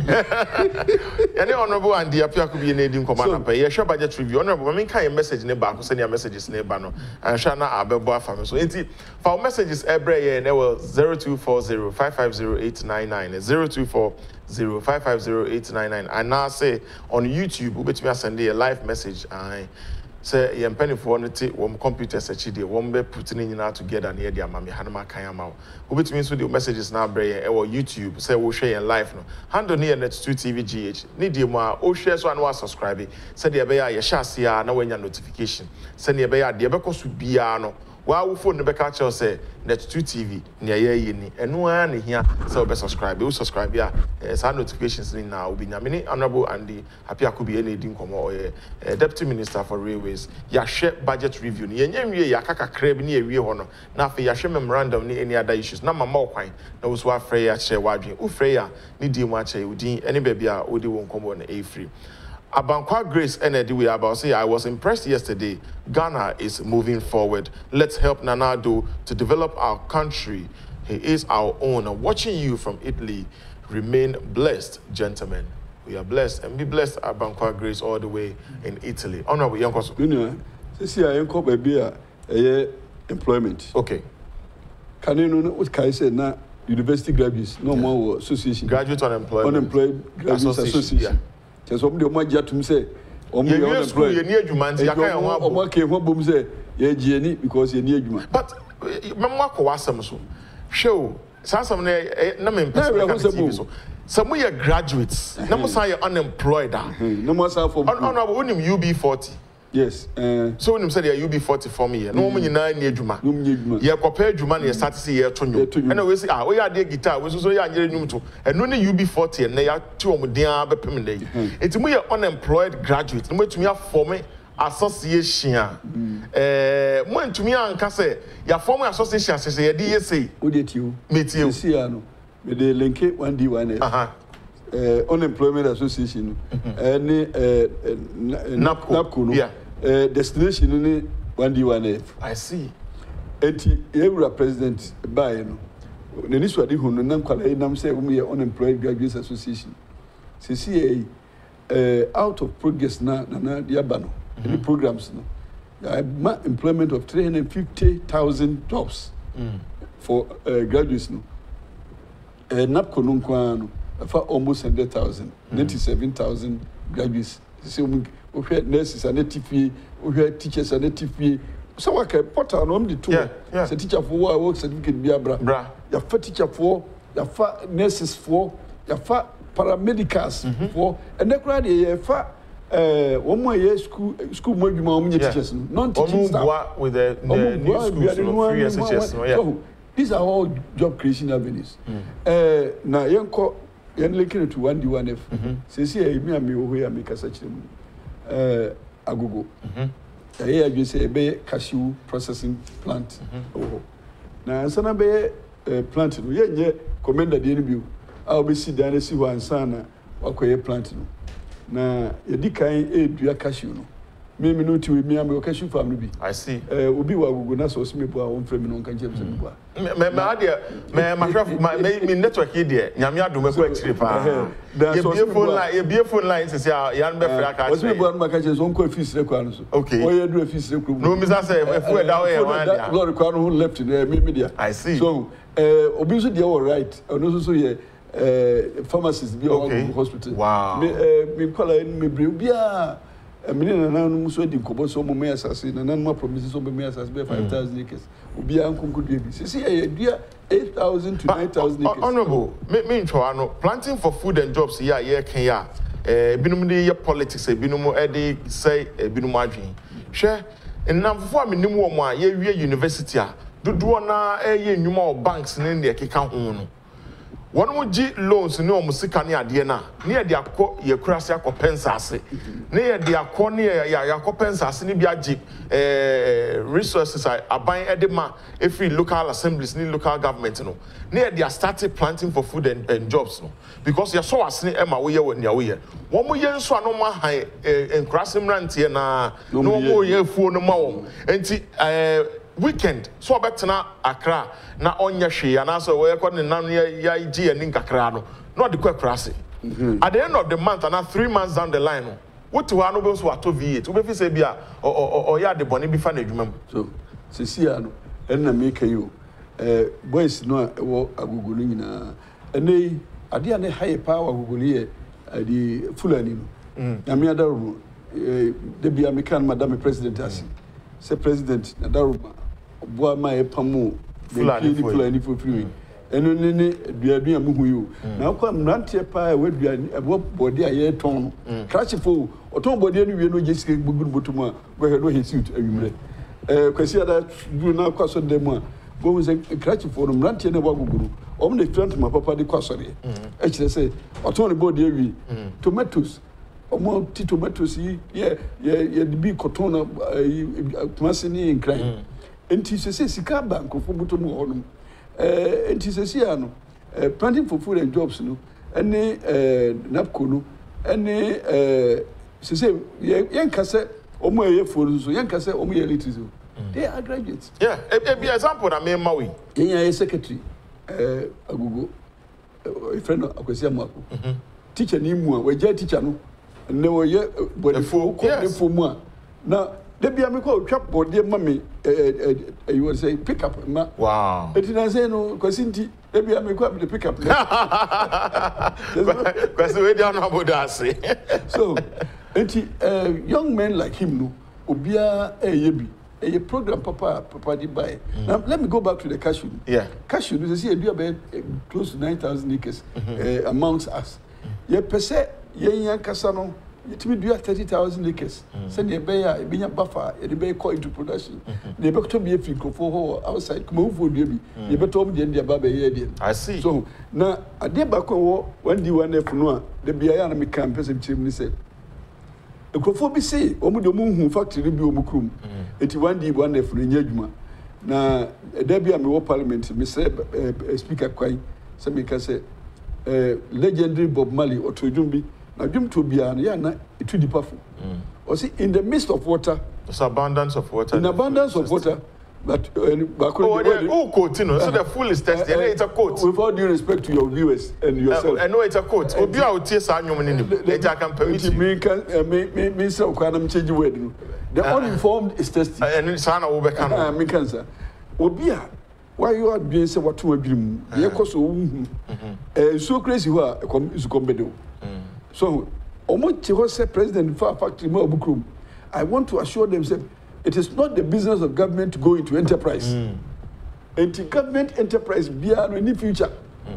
[SPEAKER 1] Any honorable and the apia could be in Edim command. Pay your budget review. Honorable, I mean, kind message in the back, send your messages in the banner. And Shana Abeba family. So, it's for messages every year, and they will zero two four zero five five zero eight nine nine zero two four zero five five zero eight nine nine. And now say on YouTube, we bet me send a live message. I say, "Yem penny for one one computer search the one be putting in now together near the mami Hanama Kayama." We bet me so the messages now bring or YouTube say we share live no. Handle near net two T V G H. Need you more. O share so and was subscribe. Say the beya ya share sia na when your notification. Send the beya the beko su biya no. While we phone the back at you say net two T V near ye ni and no one here so be subscribe you subscribe ya some notifications in now be nyamini honorable and the happy akubi any din komo or deputy minister for railways ya share budget review ni yenye wie ya kaka krab ni ewie ho no na afi ya share memorandum ni any other issues na mama okwan na wo so afre ya share wadwen u frɛ ya ni di mu ache udin any baby a odi won komo na e free. Abankwa Grace Energy we about say I was impressed yesterday. Ghana is moving forward. Let's help Nana Addo to develop our country. He is our owner. Watching you from Italy. Remain blessed, gentlemen. We are blessed and be blessed Abankwa Grace all the way in Italy. Honorable Yankoso.
[SPEAKER 2] You know, see I enko baby a employment.
[SPEAKER 1] Okay.
[SPEAKER 2] Can you know what Kai said na university graduates no more association.
[SPEAKER 1] Graduate unemployment.
[SPEAKER 2] Unemployed graduates association. association. Just some the money to me say, "Oh, me
[SPEAKER 1] unemployed." You near Juman, you can't want.
[SPEAKER 2] Oh, okay, what boom say? Yeah, Jenny, because you near Juman.
[SPEAKER 1] But, Mamma Kowasam so. Show, some name, no man, so. Some way graduates, no more say unemployed.
[SPEAKER 2] No more say for.
[SPEAKER 1] Honorable, when you be forty.
[SPEAKER 2] Yes.
[SPEAKER 1] Uh, so when you say you be forty for me, no one you know near Juma.
[SPEAKER 2] No near Juma.
[SPEAKER 1] You compare Juma, you start to see here to you. And we say, ah, we are the guitar, we so you near to. And only you be forty, and they are two of them permanent. It's me unemployed graduate. No to me for me association. Eh, when to me and say, your former association says, "Yeah, D S A."
[SPEAKER 2] Who did you?
[SPEAKER 1] Meet you.
[SPEAKER 2] See, I know. With the link one D one. Uh huh. Uh, unemployment association, any uh, uh, NAPCO,
[SPEAKER 1] yeah.
[SPEAKER 2] Uh, destination only one D one F.
[SPEAKER 1] I see.
[SPEAKER 2] Eti every president by no. Neni swadi hono nam kwala nam say we are unemployed graduates association. C C A uh, out of progress na na dia ba no. Any programs no. Uh, employment of three hundred fifty thousand jobs mm. for uh, graduates no. Uh, NAPCO no kwa no. for almost one hundred thousand, ninety-seven thousand graduates. So we have nurses and native, we have teachers and native. So what can portal no the two?
[SPEAKER 1] Yeah, yeah.
[SPEAKER 2] So teacher for work certificate be abra.
[SPEAKER 1] Bra.
[SPEAKER 2] Ya for teacher for, ya for nurses for, ya for paramedicals for, and the crowd ya for uh one more year school school more you more teachers non teaching staff
[SPEAKER 1] with the, the new schools no free S H S no yeah.
[SPEAKER 2] So these are all job creation avenues. Uh na yenko yen linking to one D one F. Say see me and me over here make a search uh agogo. Eh I just say be cashew processing plant. Oh. Na sana be plant no yenye commander dey bi a be si dan si wan sana wakoye plant no. Na yedi kan edua cashew no. Me me no ti we me am cashew farm no bi.
[SPEAKER 1] I see.
[SPEAKER 2] Eh obi wa agogo na so me bo a won frame no kan je me bo.
[SPEAKER 1] Me me ade me ma me me network here there nyame adom e ko akire pa. Ye be phone line, ye be phone line say ya no be free aka.
[SPEAKER 2] What's me bo no ka je so nko afis re kwa no so.
[SPEAKER 1] Okay.
[SPEAKER 2] O ye do afis re kwa.
[SPEAKER 1] No me say e fu e da we wan dia.
[SPEAKER 2] Lord kwa no left in me media.
[SPEAKER 1] I see.
[SPEAKER 2] So eh obi so dey all right. No so so ye eh pharmacist bi o hospital.
[SPEAKER 1] Wow.
[SPEAKER 2] Me eh me call me bre bia mini na na no so di kobo so mo me asase na na no promise so me asase be five thousand acres obi an kunku dua bi sisi e dua eight thousand to nine thousand acres.
[SPEAKER 1] Honorable me me ntwa ano planting for food and jobs here ye kan ya eh binum de ye politics e binum e de say e binum adwen hwe nnamfo a menim wo mo a ye wie university a dodo na e ye nnwuma o banks ne ne keka ho no one mo gi loans ne o mo sika ne ade na ne ye de akọ ye kurase akọ pensase ne ye de akọ ne ye ya akọ pensase ne bi agi eh resources aban edema every local assemblies ne local government no ne ye de started planting for food and, and jobs no because ya so asene e ma wo ye woni a wo ye wo mo ye nso ano ma han enkurase mrantie na no mo ye fuo no ma wo enti eh weekend so obetena Accra na onye hwe ana so we ko ne nan ya igi ani nkakra no no de kwa krase at the end of the month and three months down the line no what to anu be so ato V eight we be say bia o ya de bone bi fa na adwuma mu
[SPEAKER 2] so sisia no en na make you eh boys no e wo agugu no nyina ene ade ane high power agugu ye ade fulani no na me adaru eh de bia me kan madam president asi say president adaru boa ma e pamu
[SPEAKER 1] fulani
[SPEAKER 2] fulani for free eno ne ne duadu ya muhu yo na kwa mrantie pa e waduani e bo body a ye ton no crash fo oton body anu wie no jesike gbugburu botum a go he do he suit awimre eh kwasi ada du na kwa so dem a bo mu se crash fo no mrantie ne bo guguru om ne front ma papa de kwa sore e kire se oton ne body awi tomatoes omo ti tomatoes yi ye ye bi cotton na tomasi ni nkran enti se se sika bank fo botum ho no eh enti se sia no eh planting for food and jobs no ene eh napco no ene eh se se yen kase omo eye for so yen kase omo ye literacy they are graduates
[SPEAKER 1] yeah e be example na me ma we
[SPEAKER 2] yen ya secretary eh agugo e friend akwesi amako teacher ni mu a we je teacher no ne wo ye bodefo ko defo mu a na de bia me ko twa body ma me eh you would say pick up ma
[SPEAKER 1] wow
[SPEAKER 2] it na say no kwasinti de bia me ko pick up
[SPEAKER 1] kwasi we dey no boda say
[SPEAKER 2] so enti uh, young men like him no obia eh ye bi a program papa papa di buy now let me go back to the cashew
[SPEAKER 1] yeah
[SPEAKER 2] cashew you see do about close to nine thousand acres uh, amongst us ye pese ye yan kasa no it will do thirty thousand acres. Send a bear, a binya buffer, a bay call into production. They better to be a fico for outside, come over, baby. You better be the baby.
[SPEAKER 1] I see.
[SPEAKER 2] So now, a day back when the one F no, the Biana campus and chimney said. A crofobie say, Omudo Moon factory be Omukrum, eighty-one D one F in Yajuma. Now, there be a more parliament, Mister Speaker Quine, some can say, legendary Bob Marley or Tujumbi. Na dwum to bia na ya na etu dipa fo o see in the midst of water
[SPEAKER 1] there's abundance of water
[SPEAKER 2] in abundance of water but uh,
[SPEAKER 1] oh yeah oh quote no so the full is tested uh, uh, it's a quote
[SPEAKER 2] with all due respect to your viewers and yourself
[SPEAKER 1] uh, I know it's a quote obi a otie sa anwom ni ni let I can permit you
[SPEAKER 2] me can me me me say kwa na change word no the uh, uninformed is tested
[SPEAKER 1] and sa na wo be kan
[SPEAKER 2] ah me can say obi a why you are being say what to a dream? The echo so so crazy who are is combedo. So almost was president for factory more bookroom. I want to assure them that it is not the business of government to go into enterprise. Anti-government enterprise beyond any future.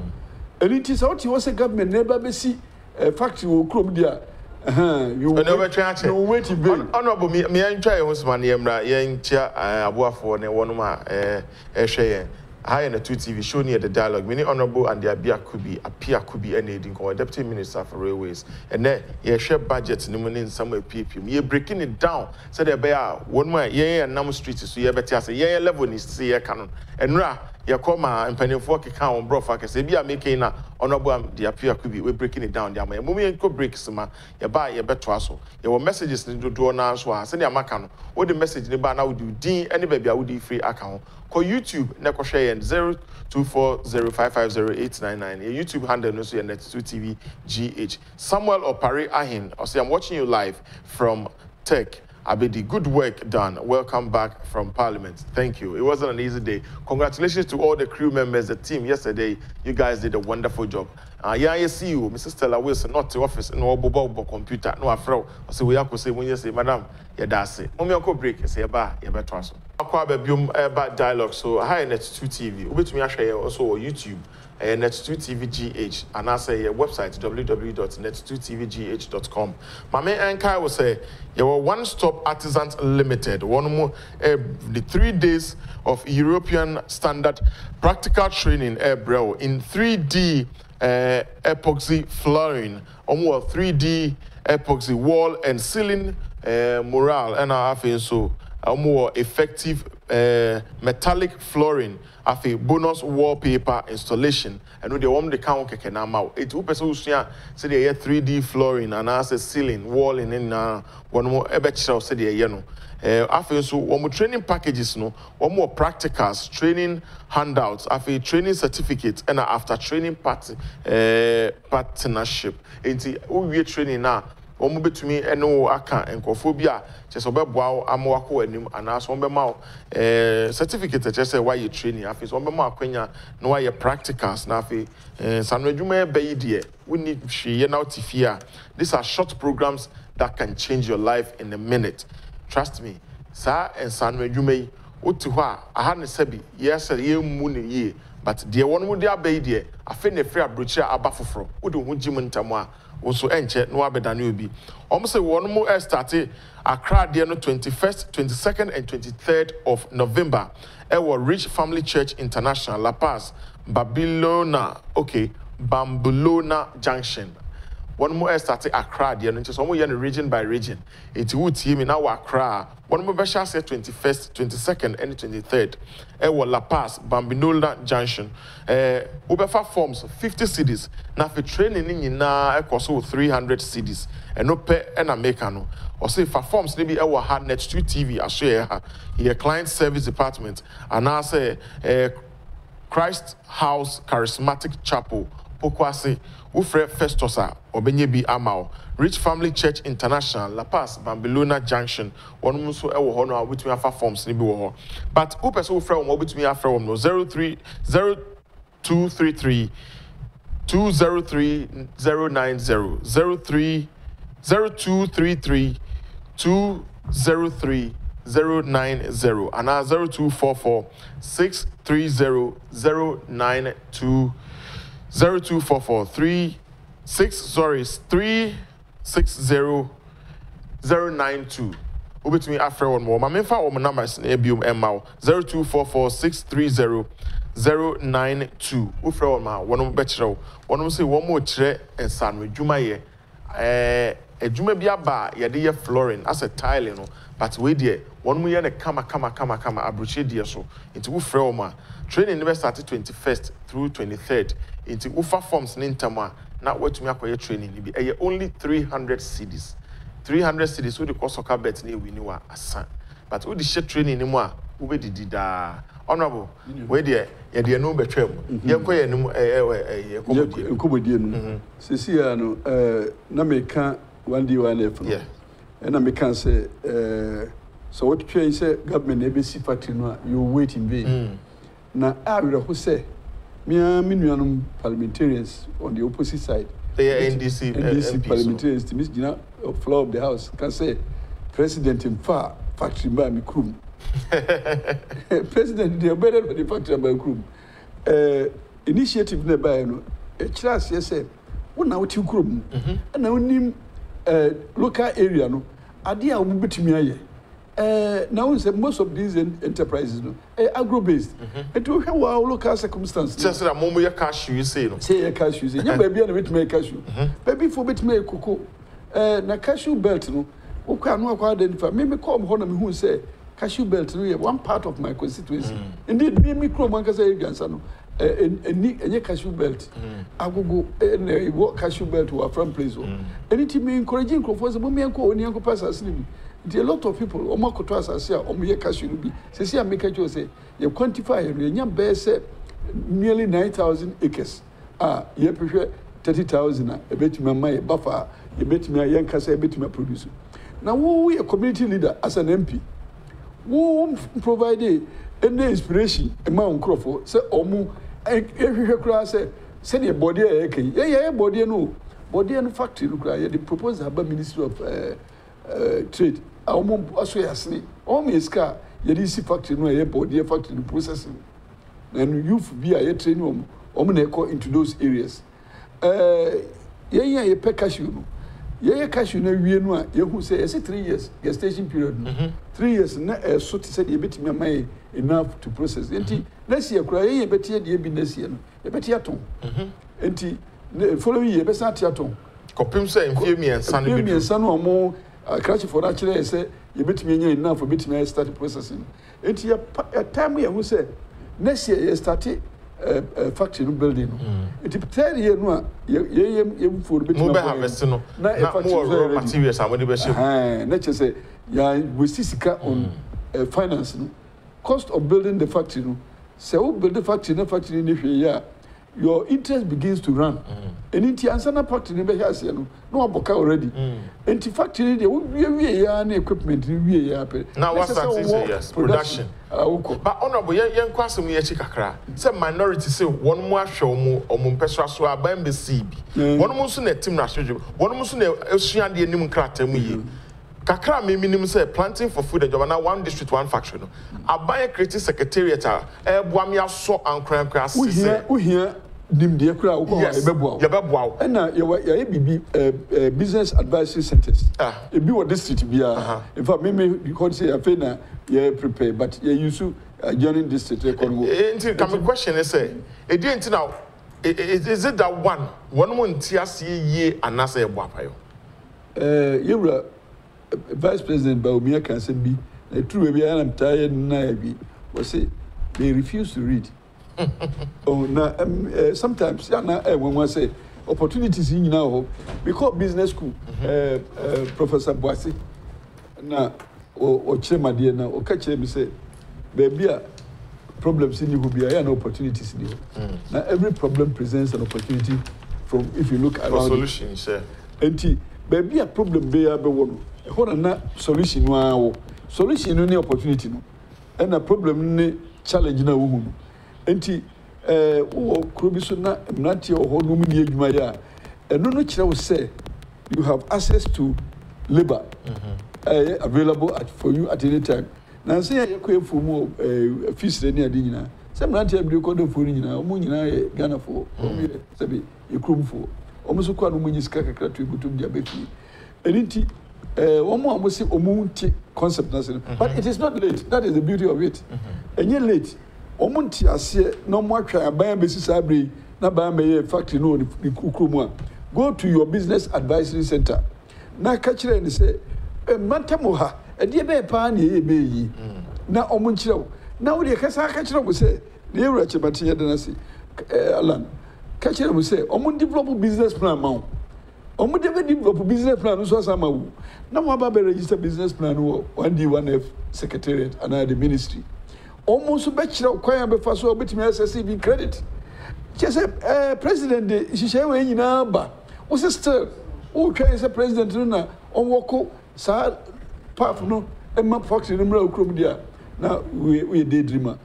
[SPEAKER 2] And it is out you was a government never be see a factory will come there. Uh-huh. You
[SPEAKER 1] never try to
[SPEAKER 2] wait to be
[SPEAKER 1] honorable me. Me, I try Husman Yemra, Yang Chia, Abua for ne one ma, eh, Eshaye. High in the two T V show near the dialogue. Many honorable and the Abia could be, appear could be any or deputy minister for railways. And then you share budgets in somewhere P P M. You're breaking it down. So there be one more, yeah, and Nam Street so you better say, yeah, level is see a canon. And ra, you come and penny for account, bro, fuck, say, be a making a honorable the appear could be, we're breaking it down. The movie and could break some, you buy your better so. Your messages to do now, so I send your macano. What the message in the bar now would do, D, any baby, I would do free account. Call YouTube, Neko share and zero two four zero five five zero eight nine nine. Your YouTube handle also your Net two T V G H. Samuel Opare Ahin, I say I'm watching you live from Tech. Abedi, good work done. Welcome back from Parliament. Thank you. It wasn't an easy day. Congratulations to all the crew members, the team yesterday. You guys did a wonderful job. Uh, yeah, I see you, Missus Stella Wilson, not to office, no bobo computer, no afro. I say we have to say when you say, Madam, yeah, that's it. Mommy, Uncle break, say, ba, yeah, better also. Aqua Bebium about dialogue. So, hi, Net two T V. Which me actually also YouTube, uh, Net two T V G H, and I say your website w w w dot net two t v g h dot com. My main anchor will say, you were One Stop Artisans Limited. One more, uh, the three days of European standard practical training, uh, bro, in three D. Uh, epoxy flooring, almost three D epoxy wall and ceiling uh, mural, and I have so a more effective uh, metallic flooring. I feel bonus wallpaper installation, and with the one the count can now out. It will person say they have three D flooring and I say ceiling wall and then uh, one more ebetchel say they you know. Uh, I feel so one more training packages, no, one more practicals, training handouts, I feel training certificates, and after training part, uh, partnership. Into we training now. One more to me, and no, I can't, and cophobia, just about wow, I'm walking and ask one more certificate, just say why you training. I feel one more quenya, no, why your practicals, Nafi, and some rejume baby, we need she now tifia. These are short programs that can change your life in a minute. Trust me, sir and son, you may Utuha, I hadn't said, yes, a year moon ye, but dear one would there be dear. I think a fair butcher a buffalo, would do Jim Tamwa, also enter no other than you be. Almost a one more started Accra, dear no twenty-first, twenty-second, and twenty-third of November. Our Rich Family Church International, La Paz, Babylona, okay, Bambulona Junction. One more started Accra, dear, and just one more region by region. It would team in our Accra. One more shall say twenty-first, twenty-second, and twenty-third. Ewa La Paz, Bambinola Junction. Uh, Ubefa forms fifty cities. Now for training in na ekoso three hundred cities. And no pe and Americano. Or say for forms maybe Ewa had Net two T V. I share here client service department. And I say uh, Christ House Charismatic Chapel. Pokwase, Ufre Festosa, Obenyebi Amao, Rich Family Church International, La Paz, Bambelona Junction, one muso ewo hono a between afa forms ni bi wo. But who person ufre wo between afa wo no zero three zero two three three two zero three zero nine zero zero three zero two three three two zero three zero nine zero and now zero two four four six three zero zero nine two zero two four four three six sorry three six zero zero nine two. Over to me after one more. My main file on my numbers in A B U M O zero two four four six three zero zero nine two. Ufre one ma one more betro. One more say one more tre and san with Juma ye. Eh, a Juma biaba ya de flooring as a tile, you know. But we dear one more year kama kama kama kama abruche dear so into Ufre one ma. Training never started twenty-first through twenty-third. Into Ufa forms in Tamwa. Now what to me acquire training be a only three hundred cities. three hundred cities who the cost soccer bet near we knew a son. But who the shit training anymore? Who be did da honorable? Where dear, yeah, dear no betrayal. Yanko no a comedian.
[SPEAKER 2] Ceciano, uh, Nameka one day one F. Yeah. And I can say, uh, so what you say, government A B C factory, you wait in vain. na awerɛ ho sɛ mea me nuanom parliamentarians on the opposite side
[SPEAKER 1] the N D C
[SPEAKER 2] N D C parliamentarians to miss Gina floor of the house can say president in far factory by me krum president the better for the factory by krum uh initiative na by no e kira ase say wo na wo ti krum na wonim uh local area no ade a wo betumi aye uh now say most of these enterprises no uh, agro based it will have our local circumstances
[SPEAKER 1] just that mom you cash you say no
[SPEAKER 2] say you cash you say nya baby na betumi cash you baby for betumi koko uh na cashew belt no wo kwa no akwa identify me me come ho na me hu say cashew belt no one part of my constituency mm. indeed me me krom an kasa egansa no eni enye cashew belt mm. agogo na wo cashew belt wa from place o anything me encouraging crofo say mo me enko oni enko pass asini bi there a lot of people o makoto asase a o me cashew no bi say say make sure say you quantify you nya be say nearly nine thousand acres ah ye prehwe thirty thousand a ebetumi ma ye buffer ye betumi ye nkasa ebetumi produce na wo we a community leader as an M P wo provide any inspiration ema onkrofo say omu ehwehwe kura say say the body e kai ye ye body no body no factory no kura ye the proposal about Ministry of uh, uh, Trade omu aso yasne omu eska ye di si factory no ye body factory no processing and youth be a ye train omu omu na go into those areas uh ye ye ye cashew no ye cashew na wie no a ye hu say ye three years gestation period no mm-hmm. three years na e so te say ye betimi amai enough to process enti next year kura ye betie de bi next year no ye betie aton mhm enti following year be sa tie aton
[SPEAKER 1] kopim say mfie miensa no
[SPEAKER 2] bi miensa no omo crash for that kire say ye betimi nya enough for betimi start processing enti ya time ye hu say next year ye start Uh, uh, factory no building no it third year no a ye ye ye for bit
[SPEAKER 1] no be harvest no na more materials am we be share
[SPEAKER 2] eh na che say ya we sisika on uh, finance no cost of building the factory no say we build the factory na factory ni hwe ya your interest begins to run and inti answer na factory ni be here say no no aboka already enti factory dey we we ya na equipment ni we ya pe
[SPEAKER 1] now what say yes production but honorable yen kwasem ye chi kakra say minority say one mo ahwe omo omo mpesra so aban be C B one mo so na team na hwedwe one mo so na esuade anim krata mu yi kakra me minim say planting for food and job na one district one factory no aban creative secretariat e boa me aso ankran kra
[SPEAKER 2] say uhia nim de kra wo e beboa
[SPEAKER 1] ye beboa
[SPEAKER 2] e na ye ye bibi business advisory centers ah e bi wo district bia in fact me me because say afa na ye prepare but ye use adjoining district economy
[SPEAKER 1] enti come question is say e dey enti now is it that one one mo ntiase ye anasa e boa payo
[SPEAKER 2] eh yewra vice president Baumia can say be the true be am tired na be we say they refuse to read oh na um, uh, sometimes ya na uh, when we say opportunities in now because business school mm-hmm. uh, uh, Professor Boasi na o o chema de na o ka kire me say baby a problems in you be ya na opportunities in mm. na every problem presents an opportunity from if you look around
[SPEAKER 1] for solution sir
[SPEAKER 2] enti baby a problem be ya be wo no ho na solution no awo solution no ne opportunity no and a problem ne challenge na wo hu no enti eh wo krobi so na mnantie ho no mu ni adwuma ya eno no kire wo say you have access to labor mm-hmm. uh, available at, for you at any time na say ya ko efu mu uh, fees re ni adi nyina say mnantie bi ko do fo ni nyina omu nyina ye Ghana fo omu ye sabi ekrum fo omu so kwa no mu nyisika kakra to ebutum dia befi enti eh omu amu say omu nti concept na say mm-hmm. but it is not late that is the beauty of it enye mm-hmm. late omunti ase no mo atwa aban be sisabre na ban be ye factory no ni kukumu a go to your business advisory center na ka kire ni say e mantamo ha e de be pa na ye be yi na omunchire wo na wo de ka sa ka kire wo say na ewura chebati ye na say alan ka kire wo say omun develop business plan ma wo omun develop business plan so asa ma wo na wo ba be register business plan wo one D one F secretariat and the ministry almost be kira kwan be fa so obetimi access even credit just eh president de hihye we nyina ba wo sister wo twan say president na on woko sa path no e ma factory no mra okrom dia na we we daydreamer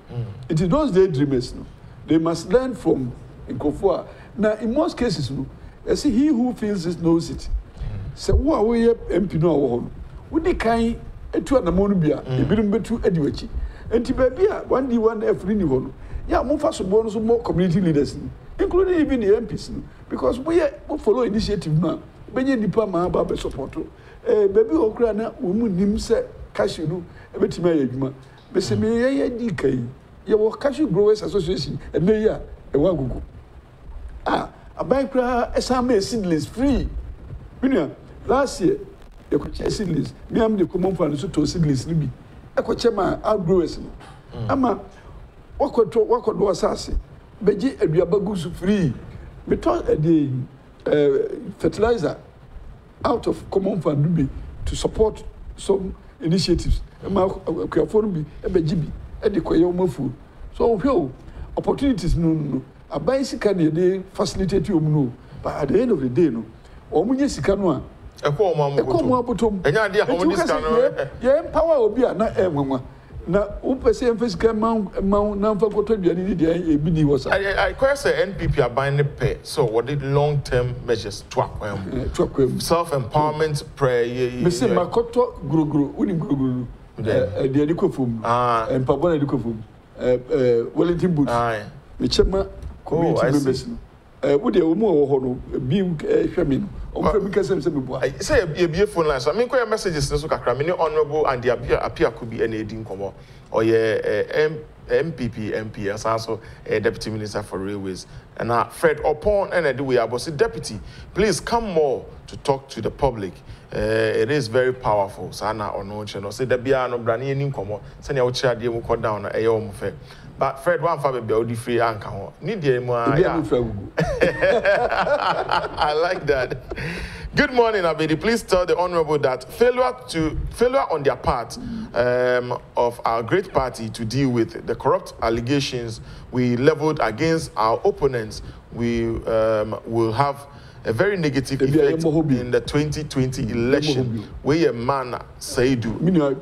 [SPEAKER 2] It is those daydreamers. No? They must learn from Nkofua. Now, in most cases, no, I see he who feels it knows it. So, what are we M P no? Would they kind to an amonubia, a bit better Ediwachi? And Tibabia, one D one F renewal. Yeah, more fast bonus more community leaders, including even the M Ps, because we follow initiative now. Benny Dipama Baba support. Eh, baby Okrana, woman him say, Cashew, a bit me. Mister May D K, your Cashew Growers Association, and they are a wago. Ah, a bank S M A seedlings free. Last year, you could check seedlings. Me, I'm the common fund to seedlings. I could check my outgrowers. Ama, what could what could do assassin? Beji, a biabagus free. We thought the fertilizer out of common fund to support some initiatives. Ma, phone be a bejibi, a decoyo food. So, opportunities no no. A bicycle they facilitate you no. But at the end of the day, no. Omunye sika no a
[SPEAKER 1] eko omo
[SPEAKER 2] eko omo abotom
[SPEAKER 1] enya dia omo sika no
[SPEAKER 2] ye empower obi a na enwanwa na upese emfisika man man na mfa koto duane ni dia e bi ni wo sa
[SPEAKER 1] I I say N P P aban ne pe so what did long term measures to akwam
[SPEAKER 2] to akwam
[SPEAKER 1] self empowerment prayer
[SPEAKER 2] me say makoto grogro uni grogro eh dia dikofum ah empabona dikofum eh eh Wellington Boots ah me chema community members eh wo de wo mu wo ho no bi hwemi no o mfa mi kasem se me boa
[SPEAKER 1] say e bie phone line so me ko messages so kakra me ne honorable and appear appear could be any edin komo or ye M P P M P as also a deputy minister for railways and uh, Fred upon and the way about deputy please come more to talk to the public. Uh, it is very powerful sana or no channel say there be no brand any komo send your child you go down a year fair. But Fred one for baby odi free anka ho need dey mo I like that. Good morning, Abedi. Please tell the honorable that failure to failure on their part um, of our great party to deal with the corrupt allegations we leveled against our opponents, we um, will have a very negative effect in the twenty twenty election. Where a man Saidu,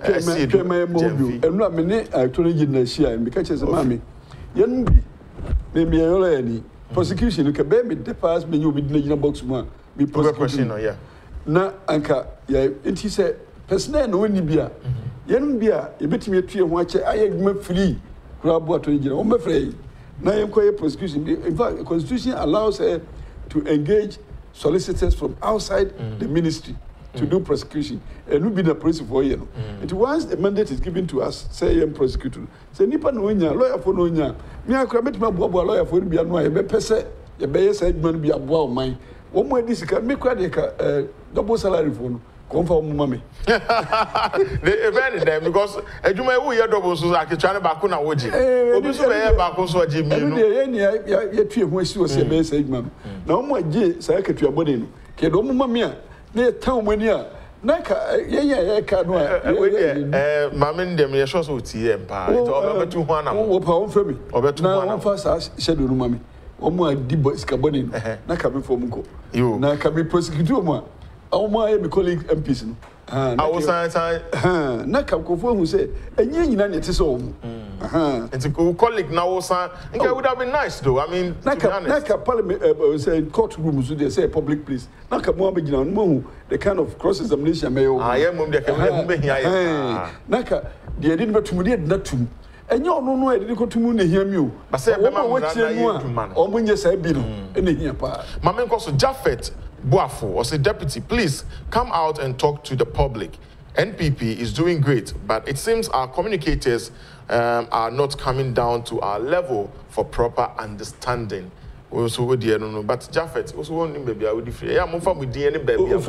[SPEAKER 2] and not many actually in the share and because as a mammy, young be maybe any prosecution. You can bear me the past when you be in box one. Be
[SPEAKER 1] prosecution, yeah.
[SPEAKER 2] Na anka, yeah, it is a person no any beer. Young beer, you bet me a tree and watch I am free. Grab what you know, I'm afraid. Now I'm quite prosecution. In fact, the constitution allows her to engage solicitors from outside mm. the ministry to mm. do prosecution. And we'll be the police for you. And once the mandate is given to us, say I'm prosecutor. Say nipa no nya, lawyer for no nya. Me I could my lawyer for be no, be pese, ye be side man be aboa mine. One more this can make a double salary for no. Come for mommy.
[SPEAKER 1] They event them because ejuma ewu ye double so akitwa ne ba ko na woji. Obi so be ye ba ko so aje mi no.
[SPEAKER 2] Ye ne ye tue ho asi o se be side man. Na omo aje sa akatua body no. Ke do omo mami a na town mani a na ka ye ye ka no a
[SPEAKER 1] eh mami ndem ye so so ti e mpa it obetu ho anam
[SPEAKER 2] wo pa won fra mi
[SPEAKER 1] obetu ho anam
[SPEAKER 2] na won fa sa shadow no mami omo adi ska body no na ka me fo mko na ka me prosecute omo a omo aye me colleague M Ps no
[SPEAKER 1] ah I was saying
[SPEAKER 2] na ka kofo hu say enye nyina ne tese omo
[SPEAKER 1] aha and to colleague now was saying it would have been nice though I mean
[SPEAKER 2] to be honest na ka parliament say courtroom so they say public place na ka mo abegina no hu the kind of cross examination may
[SPEAKER 1] ah yeah mum de ka mum be hia
[SPEAKER 2] na ka de edi no betum de na tum enye ono no edi ko tum na hia mi o
[SPEAKER 1] ba say be ma na ye
[SPEAKER 2] tum o mo nye sa bi no ene hia pa
[SPEAKER 1] mama nko so Japheth Boafo or say deputy please come out and talk to the public. N P P is doing great, but it seems our communicators um, are not coming down to our level for proper understanding. Also, we dear no, but Japheth also want him baby. I would free. Yeah, I'm from with D N A baby. It's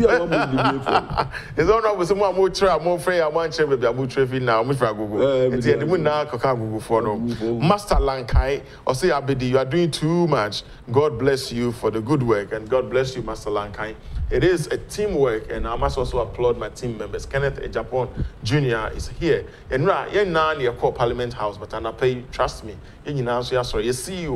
[SPEAKER 1] all right with someone more try more free. I want baby. I'm more traffic now. I'm from Google. It's the end now. Kaka Google for no. Master Lankai or say Abedi, you are doing too much. God bless you for the good work and God bless you, Master Lankai. It is a teamwork, and I must also applaud my team members. Kenneth Ejapon Junior is here. And right, you're now near Parliament House, but I pay, trust me, you're now so sorry. You C E O,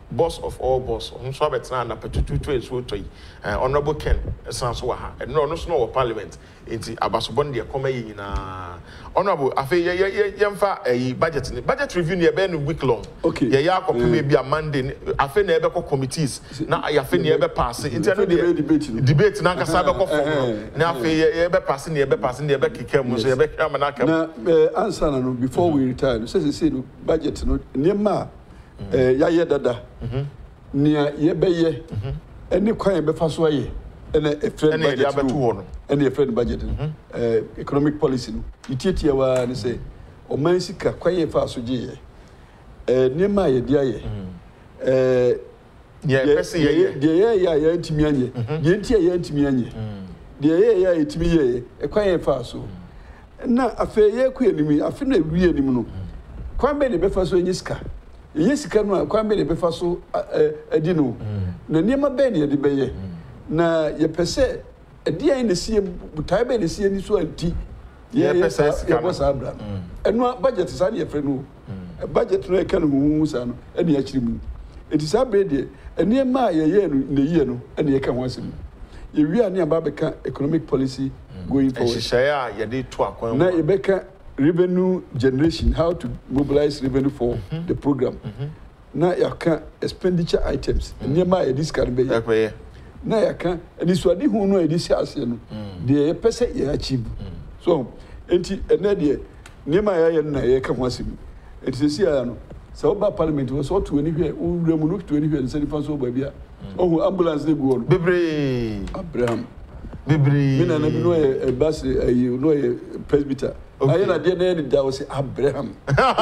[SPEAKER 1] boss of all boss on so betna na petutu to eso to yi honorable Ken san so wa ha no no so no parliament enti abasobon de come yi nyina honorable afi ye ye yemfa eh budget ni budget review ni e be no week long
[SPEAKER 2] okay
[SPEAKER 1] ye ya akopeme bia Monday afi na e be committees na ya afi na e be pass enti no de debate na nkasa be ko form na afi ye be pass na ye be pass na ye be kika mu so ye be kama na kam
[SPEAKER 2] na answer na no before we retire say say no budget no nema eh ya ye dada nia ye be ye eni kwan be fa so ye ene a friend budget no ene a friend budget eh economic policy no itietie wa ni say o man sika kwan ye fa so je ye eh nema ye dia ye eh
[SPEAKER 1] ye pese ye
[SPEAKER 2] de ye ya ya ntimi anye ye ntie ye ntimi anye de ye ya ntimi ye e kwan ye fa so na afa ye ku enimi afa na wi enimi no kwan be ne be fa so enyi sika ye sika no kwan be ne be fa so adi no na niema be ne de be ye na ye pese adi ai na sie butai be ne sie ni so anti ye pese sika bo sa abra eno budget sa ne ye fre no budget no e kan hu sa no ene ya kiri mu enti sa be de niema ye ye no ne ye no ene ye kan ho asem ye wi ani aba be kan economic policy going forward
[SPEAKER 1] share ya dey to akwan
[SPEAKER 2] na ye be kan revenue generation, how to mobilize revenue for mm-hmm. the program. Mm-hmm. Na yaka expenditure items. Mm-hmm. Nema edis kan be.
[SPEAKER 1] Yakwe.
[SPEAKER 2] Na yaka ediswadi hu no edis ase no. De pese ye achieve. So enti ene de nema ya ye na ye ka ho asem. Enti se ya no. Se oba parliament wo so to ani hwe wo wuramu no to ani hwe nse nifa so ba bia. Ohu ambulance de go no.
[SPEAKER 1] Bebre.
[SPEAKER 2] Abraham.
[SPEAKER 1] Bebre.
[SPEAKER 2] Mina na bi no e bus e no e presbyter. Okay. I na dey na dey was Abraham.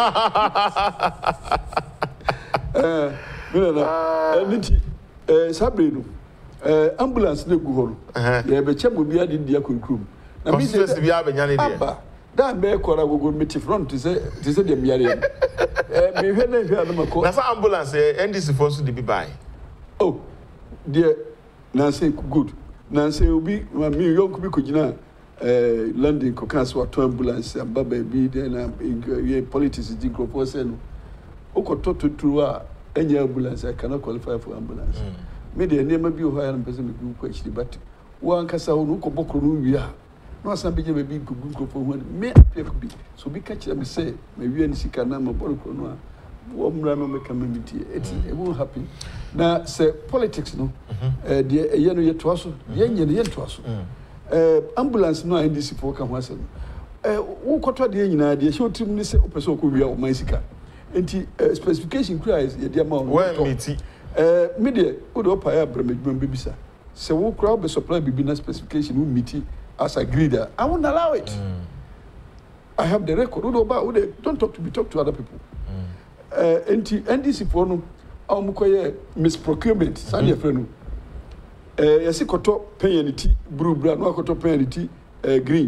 [SPEAKER 2] Eh, me na enti eh sabre no. Eh ambulance na gu ho no. Ye be chem obi ade dia konkrum.
[SPEAKER 1] Na mi se bi abenya ne dia.
[SPEAKER 2] Aba. Da be kora gogo meti front to say to say dem yare. Eh me hwe na hwe na mako.
[SPEAKER 1] Na sa ambulance N D C for so dey be buy.
[SPEAKER 2] Oh. Dear na say good. Na say obi me yonku bi kogina eh London ko kan so to ambulance amba baby then ye politics di group o say no o ko to to a enya ambulance I cannot qualify for ambulance me de nema bi o ha na person me bi ko achiri but wan kasa ho no ko bokro no wi a no asan be je baby ko group ho me apia ko bi so bi ka kire me say me wi ani sika na ma bokro no a wo mra no me ka me miti it it won't happen na say politics no eh de ye no ye to aso ye nye ne ye to aso eh ambulance no N D C for kan ho asem eh wo kotwa de nyina de hye otim ni se opese okowia o man sika enti specification cry ye de ma
[SPEAKER 1] o meti
[SPEAKER 2] eh me de wo do pa ya bramedwuma bebisa se wo kra be supply bibi na specification wo meti as agreed I won't allow it. mm. I have the record. Don't talk to me, talk to other people. mm. uh, enti N D C for no amukoye misprocurement sani mm-hmm. afrenu eh yesi koto penyanity blue bra no koto penyanity eh green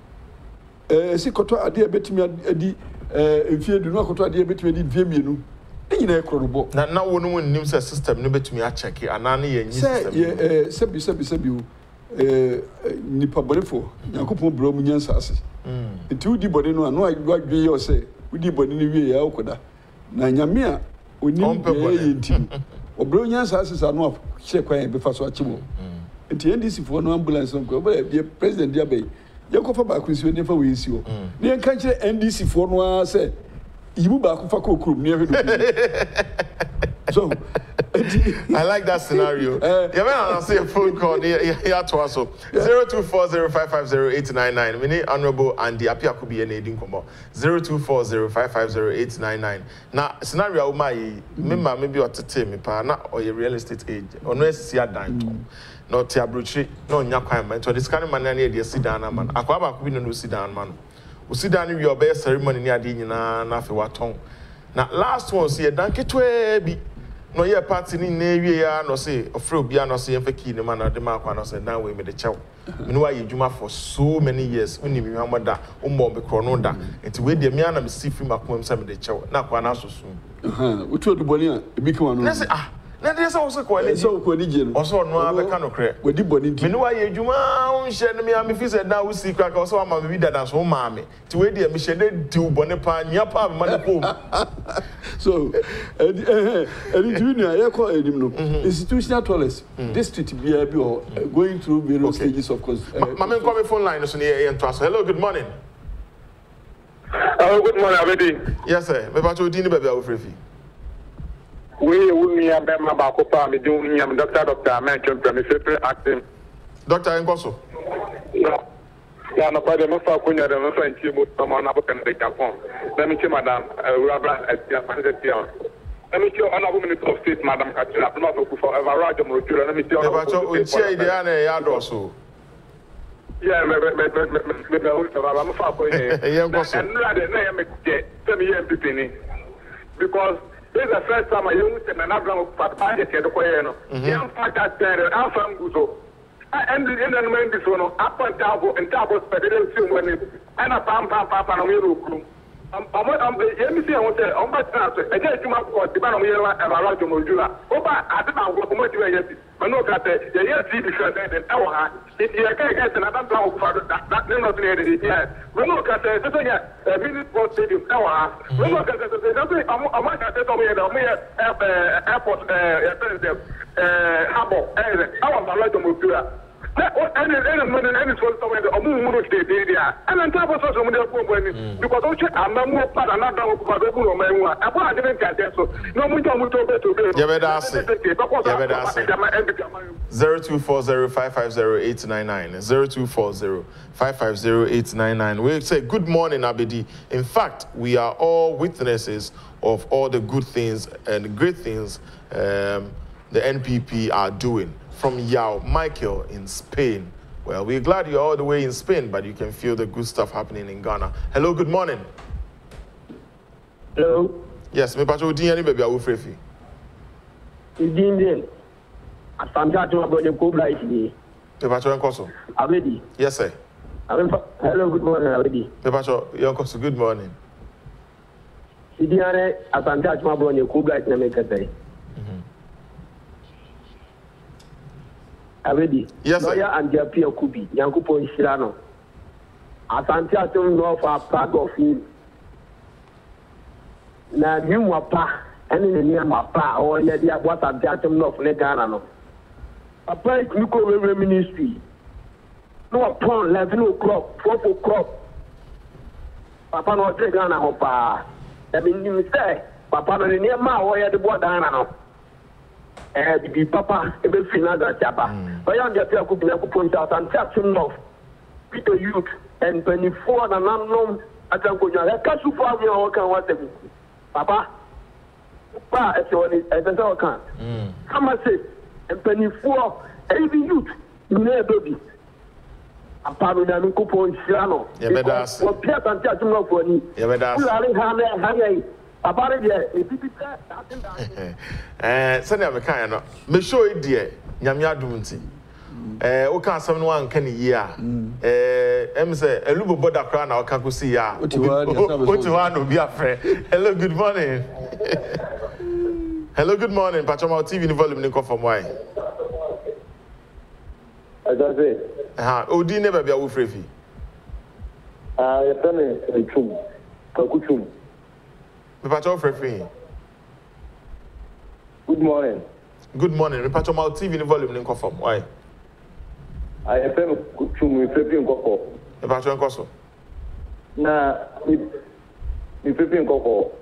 [SPEAKER 2] eh yesi koto ade betimi adi eh enfie du no koto ade betimi adi vie mienu nyina ekrobo
[SPEAKER 1] na na wo no nim say system no betimi a check anane ye nyi system
[SPEAKER 2] ye eh sebi sebi sebi eh nipa borefo yakopon bro mu nyansa ase mm enti udi body no anu adwe ye o say udi body no wie ya okoda na nyame a oni ye ntim obro nyansa ase sa no hye kwan be fa so achibo enti N D C for no ambulance no ko be president dia be ye ko fa ba kunsi ne fa we nsi o ne kan kire N D C for no a say yibu ba ko fa ko krum ne hwedo so
[SPEAKER 1] I like that scenario. Uh, yeah, man, I'll see a phone call. Yeah, yeah, to us. Zero two four zero five five zero eight nine nine. Mini honorable and the appear could be an aiding combo. Zero two four zero five five zero eight nine nine. Now, scenario my member maybe what to tell me, pa na or your real estate agent or no see a dime. No tia bruchi, no nyakwa man. So this kind of man near the sit down man. Akwaba could be no sit down man. We sit down in your best ceremony near the na na fe waton. Now last one see a donkey to be. No ye party ni na ewie ya no say ofre obia no say emfa key ne ma na de ma kwa no say na we me de chew me no aye dwuma for so many years uni me hwamda umbo me kro no da enti we de me ana me see free makom say me de chew na kwa na soso
[SPEAKER 2] aha utu oduboni a ebi kan no
[SPEAKER 1] na say ah na de say wo say kwa ni
[SPEAKER 2] so kwa ni je no
[SPEAKER 1] oso no abeka no kre
[SPEAKER 2] we di boni nti
[SPEAKER 1] me no aye dwuma on hye ne me am fi say na wo see kwa ka so ama me bi dada so ma me ti we de me hye de di boni pa nya pa me ma de kom
[SPEAKER 2] So, and and junior, I call him no institutional toilets. District B I B or going through various
[SPEAKER 1] Okay.
[SPEAKER 2] stages of course.
[SPEAKER 1] Mama, call me phone line. So near hello, good morning.
[SPEAKER 3] Oh, good morning, Abedi.
[SPEAKER 1] Yes, sir. Me pacho dini baby awu frefi.
[SPEAKER 3] We we me and Bema Bakopa, me do me am doctor doctor mention to me super acting.
[SPEAKER 1] Doctor Nkoso.
[SPEAKER 3] No. Yeah, no problem. Me fa kunya de me fa nti mo to ma na bo kan de Japan. Let me tell madam, Rabra Etia Panzetia. Let me tell honorable minister of state, Madam Katina, not to for ever Roger Murutula. Let me tell
[SPEAKER 1] Me pacho unchi idea na ya do so.
[SPEAKER 3] Yeah, me me me me me me me me fa kunya.
[SPEAKER 1] Yeah, Nkoso.
[SPEAKER 3] And no dey na me get. Tell me M P P ni. Because this is the first time I use the Manabla for budget to go no. Yeah, fact that there are some good. And the end of the man this one up and down and down federal film when and a pam pam pam pam no I'm I'm let me see I want to on back transfer. I just come up for the man here and around to Modula. Over I don't know what much you are yet. But no cat the yes see because then our if you can get another plan for that that not needed yes. But no cat the so yeah visit for stadium our no cat the nothing I'm I'm cat to me the airport uh uh harbor eh our around to Modula. And then any sort of way, a move to the area. And on top of social media, because I'm not more part and not done with my people. I didn't get that. So, no, we don't move over to
[SPEAKER 1] zero two four zero five five zero eight nine nine zero two four zero five five zero eight nine nine. We say good morning, Abedi. In fact, we are all witnesses of all the good things and great things um, the N P P are doing. From Yao Michael in Spain. Well, we're glad you're all the way in Spain, but you can feel the good stuff happening in Ghana. Hello, good morning.
[SPEAKER 4] Hello.
[SPEAKER 1] Yes, me pacho udi any baby awu frefi.
[SPEAKER 4] Idi Indian. Asanta to about the Cobra is the.
[SPEAKER 1] Me pacho Nkoso.
[SPEAKER 4] Abedi.
[SPEAKER 1] Yes, sir.
[SPEAKER 4] Hello, good morning, Abedi.
[SPEAKER 1] Me pacho Nkoso, good morning.
[SPEAKER 4] Idi ane Asanta to about the Cobra is na me kete. Abedi.
[SPEAKER 1] Yes, sir.
[SPEAKER 4] Lawyer and Japia Kubi, Yankupo Shirano. Asante atom no for part of him. Na new wapa, and in the near mapa, or the idea what Asante atom no for Negana. Apply to Nuko Ministry. No upon eleven o'clock, twelve o'clock. Papa no take Ghana hopa. That means you say, Papa no near ma, where the board Ghana. Eh, the papa, ebe finada chapa. Oya ndia pia kubi na kuponta Asante no. Peter Youth and twenty-four na nanom atankonya. Ya kasu fo ami o kan wa temi. Papa. Pa e se woni e se o kan. Mm. Kama se and twenty-four even youth ne baby. Aparo na nkopon shirano.
[SPEAKER 1] Ye bedas.
[SPEAKER 4] O pia Asante no fo ni.
[SPEAKER 1] Ye bedas.
[SPEAKER 4] Ulare ha na ha ye. Apare de e pipi
[SPEAKER 1] eh sani ameka no me show e de nyame adum nti eh o kan asem no wan kan yi a eh em say elubo boda kra na o kan ko si ya o ti wa no bi afre. Hello, good morning. Hello, good morning. Pachoma T V ni volume ni ko from why
[SPEAKER 3] Azaze
[SPEAKER 1] ha odi ne ba bia wo frefi
[SPEAKER 3] ah ya tane chum ka kuchum.
[SPEAKER 1] Me pacho frefi.
[SPEAKER 3] Good morning.
[SPEAKER 1] Good morning. Me pacho ma T V ni volume ni ko from why
[SPEAKER 3] I F M kuchum mi frefi nkoko.
[SPEAKER 1] Me pacho Nkoso.
[SPEAKER 3] Na mi mi frefi nkoko.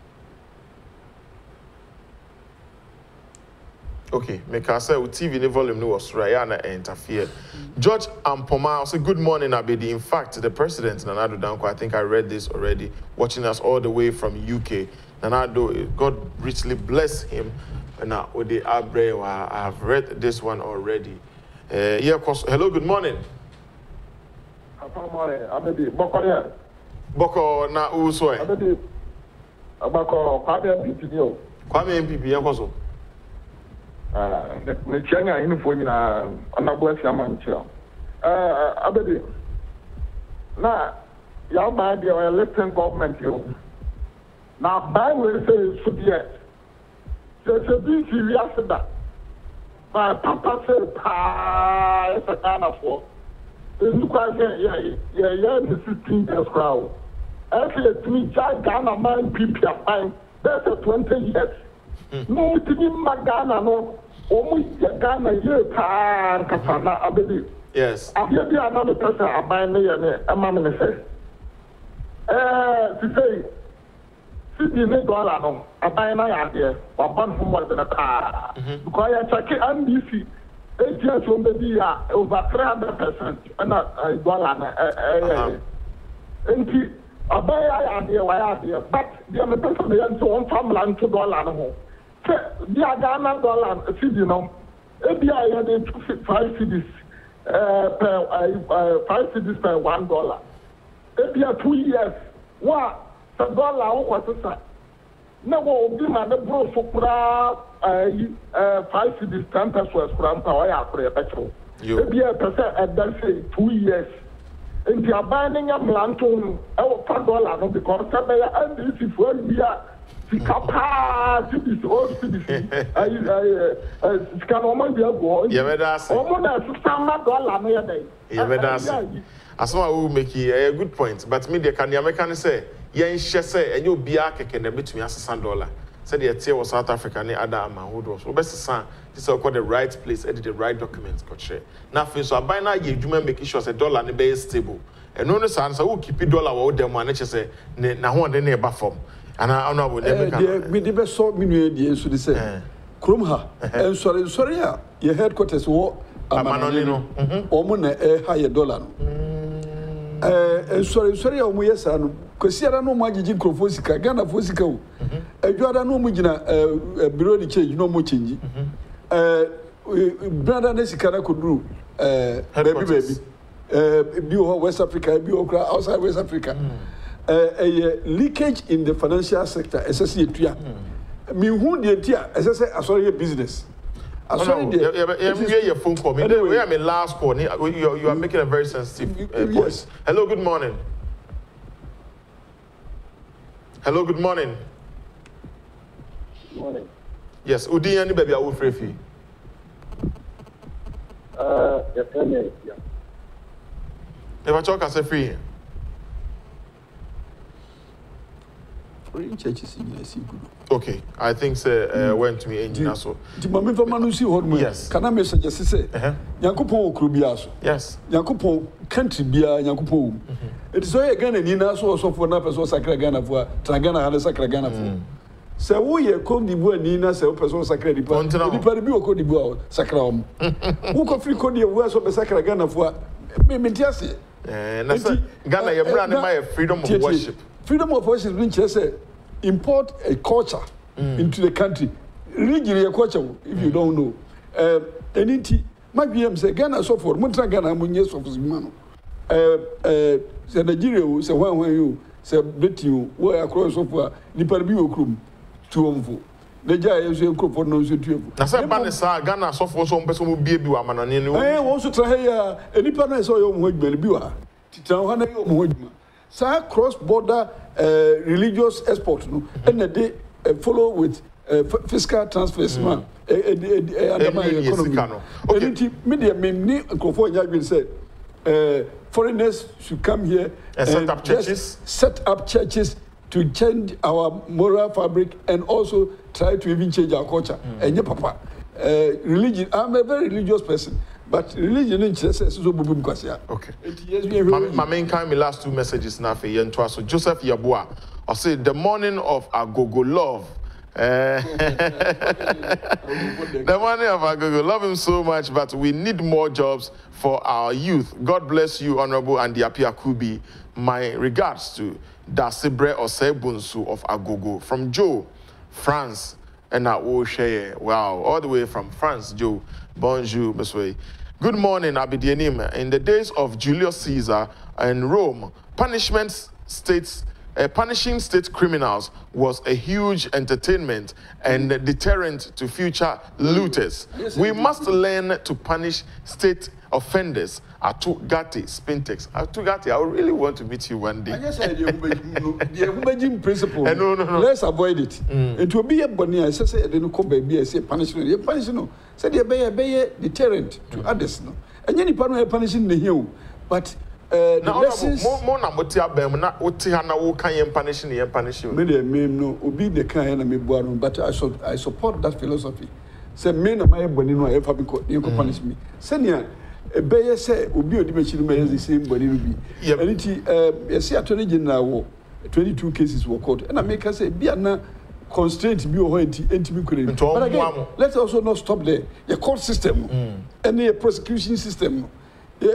[SPEAKER 1] Okay, make I say T V ni volume ni was right na interfere. George Ampoma say good morning Abedi. In fact, the president Nana Addo Dankwa, I think I read this already, watching us all the way from U K. Nana Addo, God richly bless him. Now with the Abre, I have read this one already. Uh, yeah, of course. Hello, good morning.
[SPEAKER 3] Good morning. Abedi boko ya.
[SPEAKER 1] Boko na usoe.
[SPEAKER 3] Abedi abako Kwame M P P ni o.
[SPEAKER 1] Kwame M P P yankoso.
[SPEAKER 3] Ah, ne changa hinfo nyina anabo afia man chira. Eh Abedi. Na ya ba de o elected government yo. Na ba we say so die. Se se bi si wi aseda. Ba papa se pa e sa kana fo. Ezu kwa se ya ya ya the sixteen years crowd. Actually to me Ghana man P P afan
[SPEAKER 4] That's a twenty years. No, to be Magana, no, almost Ghana, year car, Kasana, I believe.
[SPEAKER 1] Yes.
[SPEAKER 4] I hear the another person, I buy me a mamma say. Uh, to say, fifty dollar, no, I buy my idea, or one from one in a car. Because I check it and you see, eight years from the year, over three hundred percent, and a dollar. And I buy my idea, why idea, but the other person, they are so from land to dollar. The Ghana dollar, you know, A B I had five cities per five cities per one dollar. A B I two years, what the dollar was a no will be my bro for five cities, ten pesos from Pawaya for a petrol. A B I percent at that say two years. And they are buying a planton, our dollar, because some and this is where we are. Sikapa cities all cities. I I I can almost be a boy.
[SPEAKER 1] Yeah, but that's
[SPEAKER 4] almost some dollar no day.
[SPEAKER 1] Yeah, but that's as one will make a good point. But me, the can the American say, yeah, she say, and you'll be a cake and a bit to me as a sand dollar. Said the tear was South Africa, and the other man who was. Best son, this is called the right place, edit the right documents, got share. Nothing so I buy now, you do make sure a dollar and the base stable. And no, the son, so who keep it dollar or them one, and say, now one, then neighbor form. And I know what they
[SPEAKER 2] make. We never saw me, the answer to say, Krumha, and sorry, sorry, your headquarters war, a manolino, Omona, a higher dollar. And sorry, sorry, oh, yes, because here I know my Jim Crofosica, Ghana Fosico, a Jordan no Mujina, a bureau change, no more change. Brother Nessicana could do, baby, baby, Bio West Africa, Bio outside West Africa. Uh, a leakage in the financial sector, as I say, me who the idea, as I say, I saw your business. I saw
[SPEAKER 1] your phone call. We are my last call. You, you are making a very sensitive uh, voice. Hello, good morning. Hello, good morning.
[SPEAKER 4] Morning.
[SPEAKER 1] Yes, Udi and baby, I will free fee.
[SPEAKER 4] Uh, yes, yeah.
[SPEAKER 1] If I talk, I say free. Okay, I think say uh, went to me engine also.
[SPEAKER 2] The moment for Manu see what me.
[SPEAKER 1] Yes.
[SPEAKER 2] Can I message just say? Yankupon Okrubiaso.
[SPEAKER 1] Yes.
[SPEAKER 2] Yankupon country bia Yankupon. It is why again and Nina so so for na person sacra Ghana for Tragana had a sacra Ghana for. So we ye come the boy Nina se person sacra di pa. Di pa bi o ko di boy sacra om. Who ko free ko di we so be sacra Ghana for. Me me tiase.
[SPEAKER 1] Eh na say Ghana ye brand my freedom of worship.
[SPEAKER 2] Freedom of worship means say import a culture mm. into the country. Regionally, a culture, if you mm. don't know. Uh, and it, my B M say Ghana so for Muntra Ghana Munyes of Zimano. Uh, uh, say Nigeria, say one when you say Britain, where across of Niparabio Krum, two omfo. The Jay is a group for no situation.
[SPEAKER 1] Now, say Banessa, Ghana so for some person will be a man and you
[SPEAKER 2] I also try here, any partner saw your Mojbel Bua, Titana Mojma. So cross-border uh, religious export, no, mm-hmm. and they uh, follow with uh, fiscal transfers, man. Economy. Okay. Media me Kofonya said uh, foreigners should come here
[SPEAKER 1] and set up churches.
[SPEAKER 2] Set up churches to change our moral fabric and also try to even change our culture. And mm. papa, uh, religion. I'm a very religious person. But religion in Chess is so boom kwasia.
[SPEAKER 1] Okay. My main kind, my last two messages now for you. So Joseph Yabua, I say the morning of Agogo love. Uh, the morning of Agogo love him so much, but we need more jobs for our youth. God bless you, Honorable Andiapia Kubi. My regards to Dasibre Osebunsu of Agogo from Joe, France, and I will share. Wow, all the way from France, Joe. Bonjour, Monsieur. Good morning, Abidianim. In the days of Julius Caesar and Rome, punishment states, uh, punishing state criminals was a huge entertainment and deterrent to future looters. Yes, we must learn to punish state offenders. Atugati, Spintex. Atugati, I really want to meet you one day.
[SPEAKER 2] I guess the Humajim principle.
[SPEAKER 1] No, no, no.
[SPEAKER 2] Let's avoid it. Mm. It will be a bonny. I say, I didn't come baby. I say punishment. You punish no. Say they be a deterrent to others. No. And any part of punishing the hill, but Uh,
[SPEAKER 1] now, more more na moti abem na oti ha na wo kan yem punish ne yem punish you.
[SPEAKER 2] Me dey me no obi dey kan na me boa no, but I so I support that philosophy. Say me na my boni no e fa be ko e ko punish me. Say nia e be ye say obi odi me chi no me the same boni no bi. Anything uh you see attorney general wo twenty-two cases were court. And I make us say be na constraint bi o ho enti enti bi kure. But again, let's also not stop there. The court system mm. and the prosecution system. Yeah,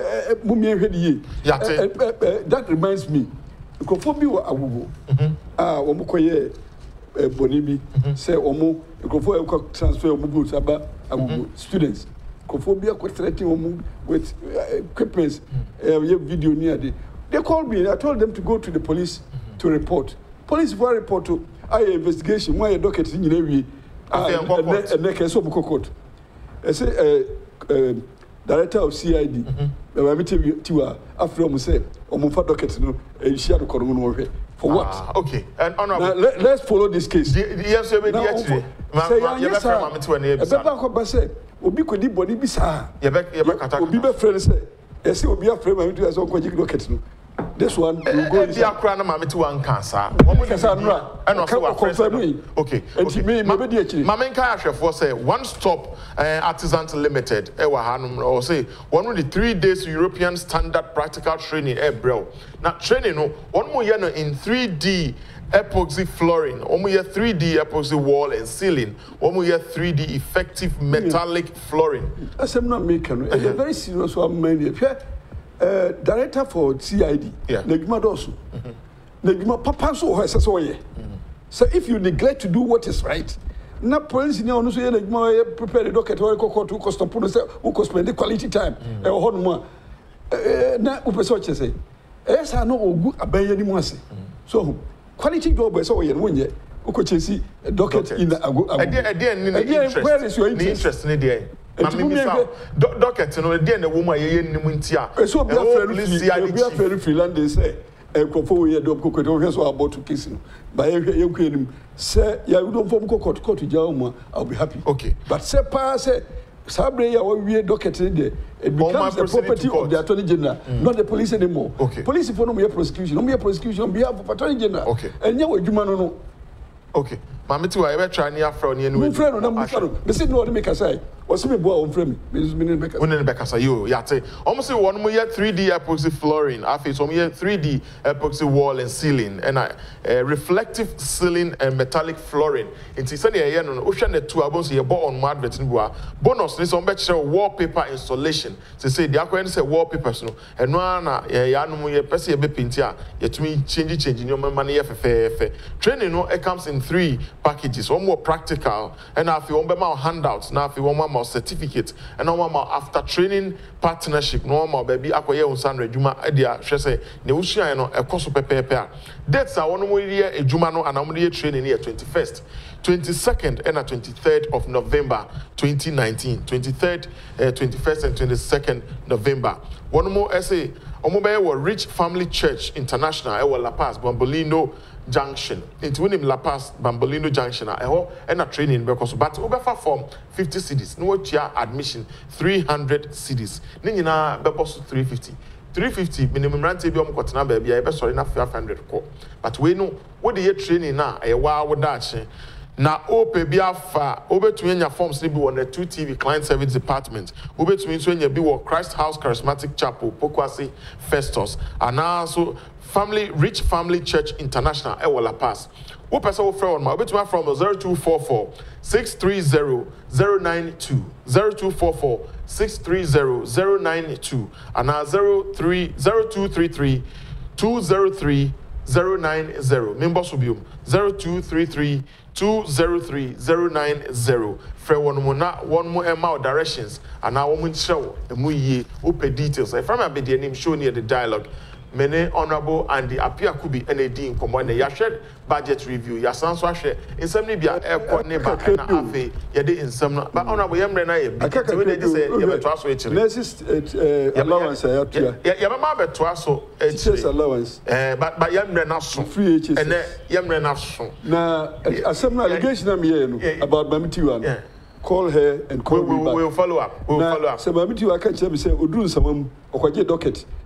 [SPEAKER 2] that reminds me. Kofobi wa agugo. Ah, omo koye bonibi. Say omo kofo e transfer omo goods aba agugo students. Kofobi ko threatening omo with equipment. Eh video near there. They called me and I told them to go to the police to report. Police for report to I investigation. Why a docket in we ah and neck so court. I say uh director of C I D. We meet you after we say omufa docket no e share the kono no hwe for what?
[SPEAKER 1] Ah, okay. And honorable,
[SPEAKER 2] now, let, let's follow this case.
[SPEAKER 1] Yes, we be actually. Ma you be friend ma meet one e bi.
[SPEAKER 2] E be ba ko ba say obi ko di body bi sa.
[SPEAKER 1] You be you be kata.
[SPEAKER 2] Obi be friend say e say obi a friend ma meet you so ko jig docket no. This one will go
[SPEAKER 1] inside. Dia kra na ma meet one cancer. Omo
[SPEAKER 2] cancer no.
[SPEAKER 1] And also what confirm. Okay.
[SPEAKER 2] And me me be di akiri.
[SPEAKER 1] Ma men kan ahwefo say one stop uh, Artisans Limited e wa hanum or say one of the three days European standard practical training e bro. Now training no one more year no in three D epoxy flooring, one more year three D epoxy wall and ceiling, one more year three D effective metallic yeah. flooring. As
[SPEAKER 2] I'm not making a uh-huh. very serious one man. Uh, director for C I D,
[SPEAKER 1] yeah.
[SPEAKER 2] Negma Dosu. Negma Papa so has so ye. So if you neglect to do what is right, na police ni onu so ye Negma prepare the docket or court to custom put say who spend the quality time. E ho no na upeso che say. E sa no ogu abanye ni mu ase. So quality job e so ye no nye. Uko chesi docket in agu agu.
[SPEAKER 1] E dey ni interest.
[SPEAKER 2] Where is your interest?
[SPEAKER 1] Interest ni dey. Mami mi sa docket no dey na wo mu ayeye ni mu ntia.
[SPEAKER 2] E so be aferi be aferi freelance dey say e kofo we do kokko to so about to kiss no. Ba ye ye ku enim say ya do form kokko court jaw mu I'll be happy.
[SPEAKER 1] Okay.
[SPEAKER 2] But say pa say sabre ya we we docket dey it becomes the property of the attorney general, mm. not the police anymore.
[SPEAKER 1] Okay.
[SPEAKER 2] Police for no more prosecution, no more prosecution on behalf of attorney general.
[SPEAKER 1] Okay.
[SPEAKER 2] And you adwuma no no.
[SPEAKER 1] Okay. Mami ti wa e be try ni afro ni enu.
[SPEAKER 2] Mo friend no mo friend. Me say no dey make aside. What's me boy on frame? Me me make.
[SPEAKER 1] When in Bekasa you yate. Almost say one more year three D epoxy flooring. After some year three D epoxy wall and ceiling and uh, uh, reflective ceiling and metallic flooring. Inti say dey here no no. O hwe na two abon say bo on advert ni boa. Bonus ni some be share wallpaper installation. Say say dey akwa say wallpapers no. Eno na ya no ye pese ye be paint a yetumi change change ni o ma na ye fefefe. Training no it comes in three packages. One more practical and after one be ma handouts. Now after one more certificate and no more after training partnership no more baby akoye unsan adwuma e dia hwe say ne wusuan no ekoso pepepe a dates a wono mo ye adwuma no anam ye training here twenty-first twenty-second and twenty-third of November twenty nineteen twenty-third uh, twenty-first and twenty-second November one more essay omo be wo Rich Family Church International e wo La Paz Bambolino Junction into winning La Paz Bambolino Junction a ho and a training because but obefa form fifty cedis no chia admission three hundred cedis ni nyina bebo so three fifty three fifty minimum rent bi om kwotena ba bia e be sorry na five hundred ko but we no wo de training na e wa wo da ache na ope bi afa obetumi nya forms ni bi won the two T V client service department obetumi so nya bi wo Christ House Charismatic Chapel Pokwase Festus and also Family Rich Family Church International e La Paz. Wo pesa wo frɛ on ma obetuma from zero two four four six three zero zero nine two zero two four four six three zero zero nine two and zero three zero two three three two zero three zero nine zero. Members will be zero two three three two zero three zero nine zero. Frɛ one more na one more amount directions and now one show emu yie open details. If I'm a bit the name show near the dialogue. Many honorable and the appear could be any dean command ya shared budget review ya sanso share in some bia airport neighbor na afi ya de in some but honorable yemre na ye bi we dey say ya beto aso echi
[SPEAKER 2] next allowance ya tua
[SPEAKER 1] ya ya ma beto aso echi
[SPEAKER 2] allowance
[SPEAKER 1] eh but but yemre na so
[SPEAKER 2] free echi
[SPEAKER 1] and yemre na so
[SPEAKER 2] na asem na allegation am here no about Mamitiwa call her and call
[SPEAKER 1] we,
[SPEAKER 2] me back
[SPEAKER 1] we will follow up we will follow up
[SPEAKER 2] so Mamitiwa can tell me say oduru samam okwaje docket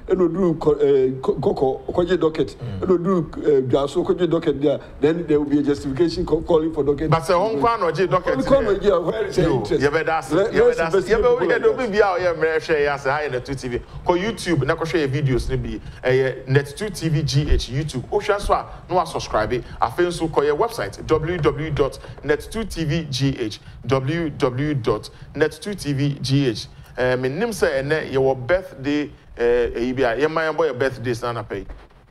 [SPEAKER 2] ɛna oduru kɔkɔ ɔkɔgye docket ɛna oduru dwaso ɔkɔgye docket there then there will be a justification calling for docket.
[SPEAKER 1] But sɛ wɔn kwan na ɔgye docket.
[SPEAKER 2] wɔn kwan na ɔgye a where is the interest.
[SPEAKER 1] yɛ bɛ da ase yɛ bɛ da ase yɛ bɛ yɛ de obi bi a ɔyɛ mmerɛ hwɛ yɛ ase ha yɛ Net two T V kɔ YouTube na kɔhwɛ yɛ videos ne bi ɛyɛ Net two T V G H YouTube ohwɛ so a na wa subscribe afei nso kɔ yɛ website w w w dot net two t v g h w w w dot net two t v g h eh me nim say ene your birthday eh eyi bia ye man boy birthday sana pay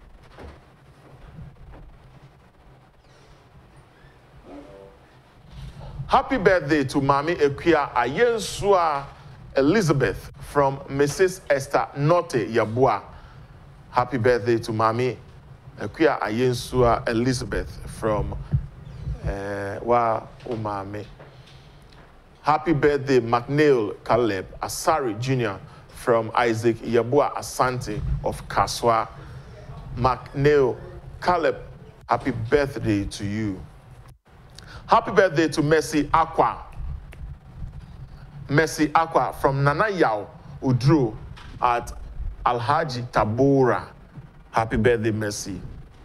[SPEAKER 1] happy birthday to Mami Equia Ayensua Elizabeth from Missus Esther Norte Yabua. Happy birthday to Mami Equia Ayensua Elizabeth from uh, Wa Umami. Happy birthday, McNeil Caleb Asari Junior from Isaac Yabua Asante of Kaswa. McNeil Caleb, happy birthday to you. Happy birthday to Mercy Aqua. Mercy Aqua from Nana Yao Udru at Alhaji Tabora. Happy birthday, Mercy.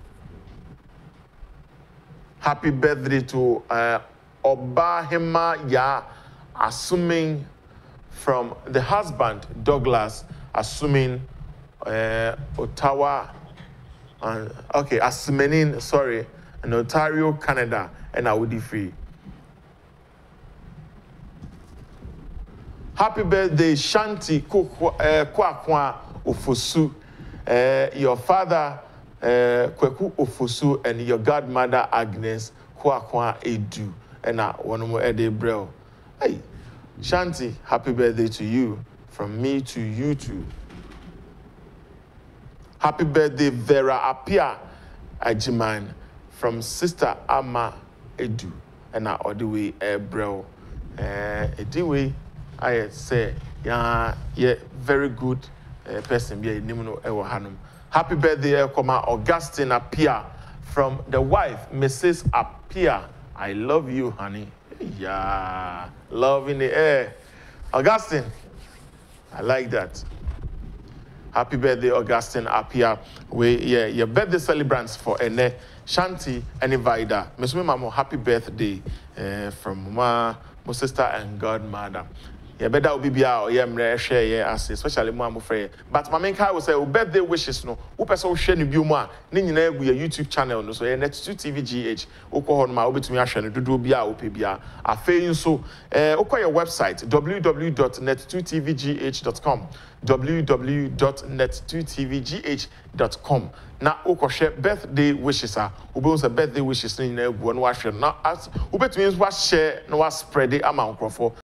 [SPEAKER 1] Happy birthday to uh, Obahema Ya assuming from the husband Douglas assuming uh, Ottawa and okay Asmenin sorry in Ontario, Canada and I would be free. Happy birthday Shanti Kwakwa Ofosu, uh, your father uh, Kweku Ofosu and your godmother Agnes Kwakwa Edu and I one more Ede Brel. Hey, Shanti, happy birthday to you. From me to you too. Happy birthday, Vera Apia Ajiman. From Sister Ama Edu. And I all the way, eh, bro. Eh, anyway, I say, yeah, yeah, very good uh, person. Yeah, Nimuno Ewa Hanum. Happy birthday, Koma Augustine Apia. From the wife, Missus Apia. I love you, honey. Yeah, love in the air. Augustine, I like that. Happy birthday, Augustine Apia. We yeah, your birthday celebrants for Ene, Shanti, and Ivida. Miss Mamo, happy birthday uh, from my, my sister and godmother. Yeah, better will be out. Yeah, I'm share yeah, especially my friend. But my main car will say, "Oh, birthday wishes no. Who person share ni bioma? Ni nyina egu your YouTube channel no. So yeah, Net two T V G H. Oko hon ma obetumi ahwe no dodo bia ope bia. Afei nso eh oko your website w w w dot net two t v g h dot com w w w dot net two t v g h dot com. Na oko share birthday wishes a obe say birthday wishes ni nyina egu no ahwe na as obetumi nso share no wa spread it ama nkrofo.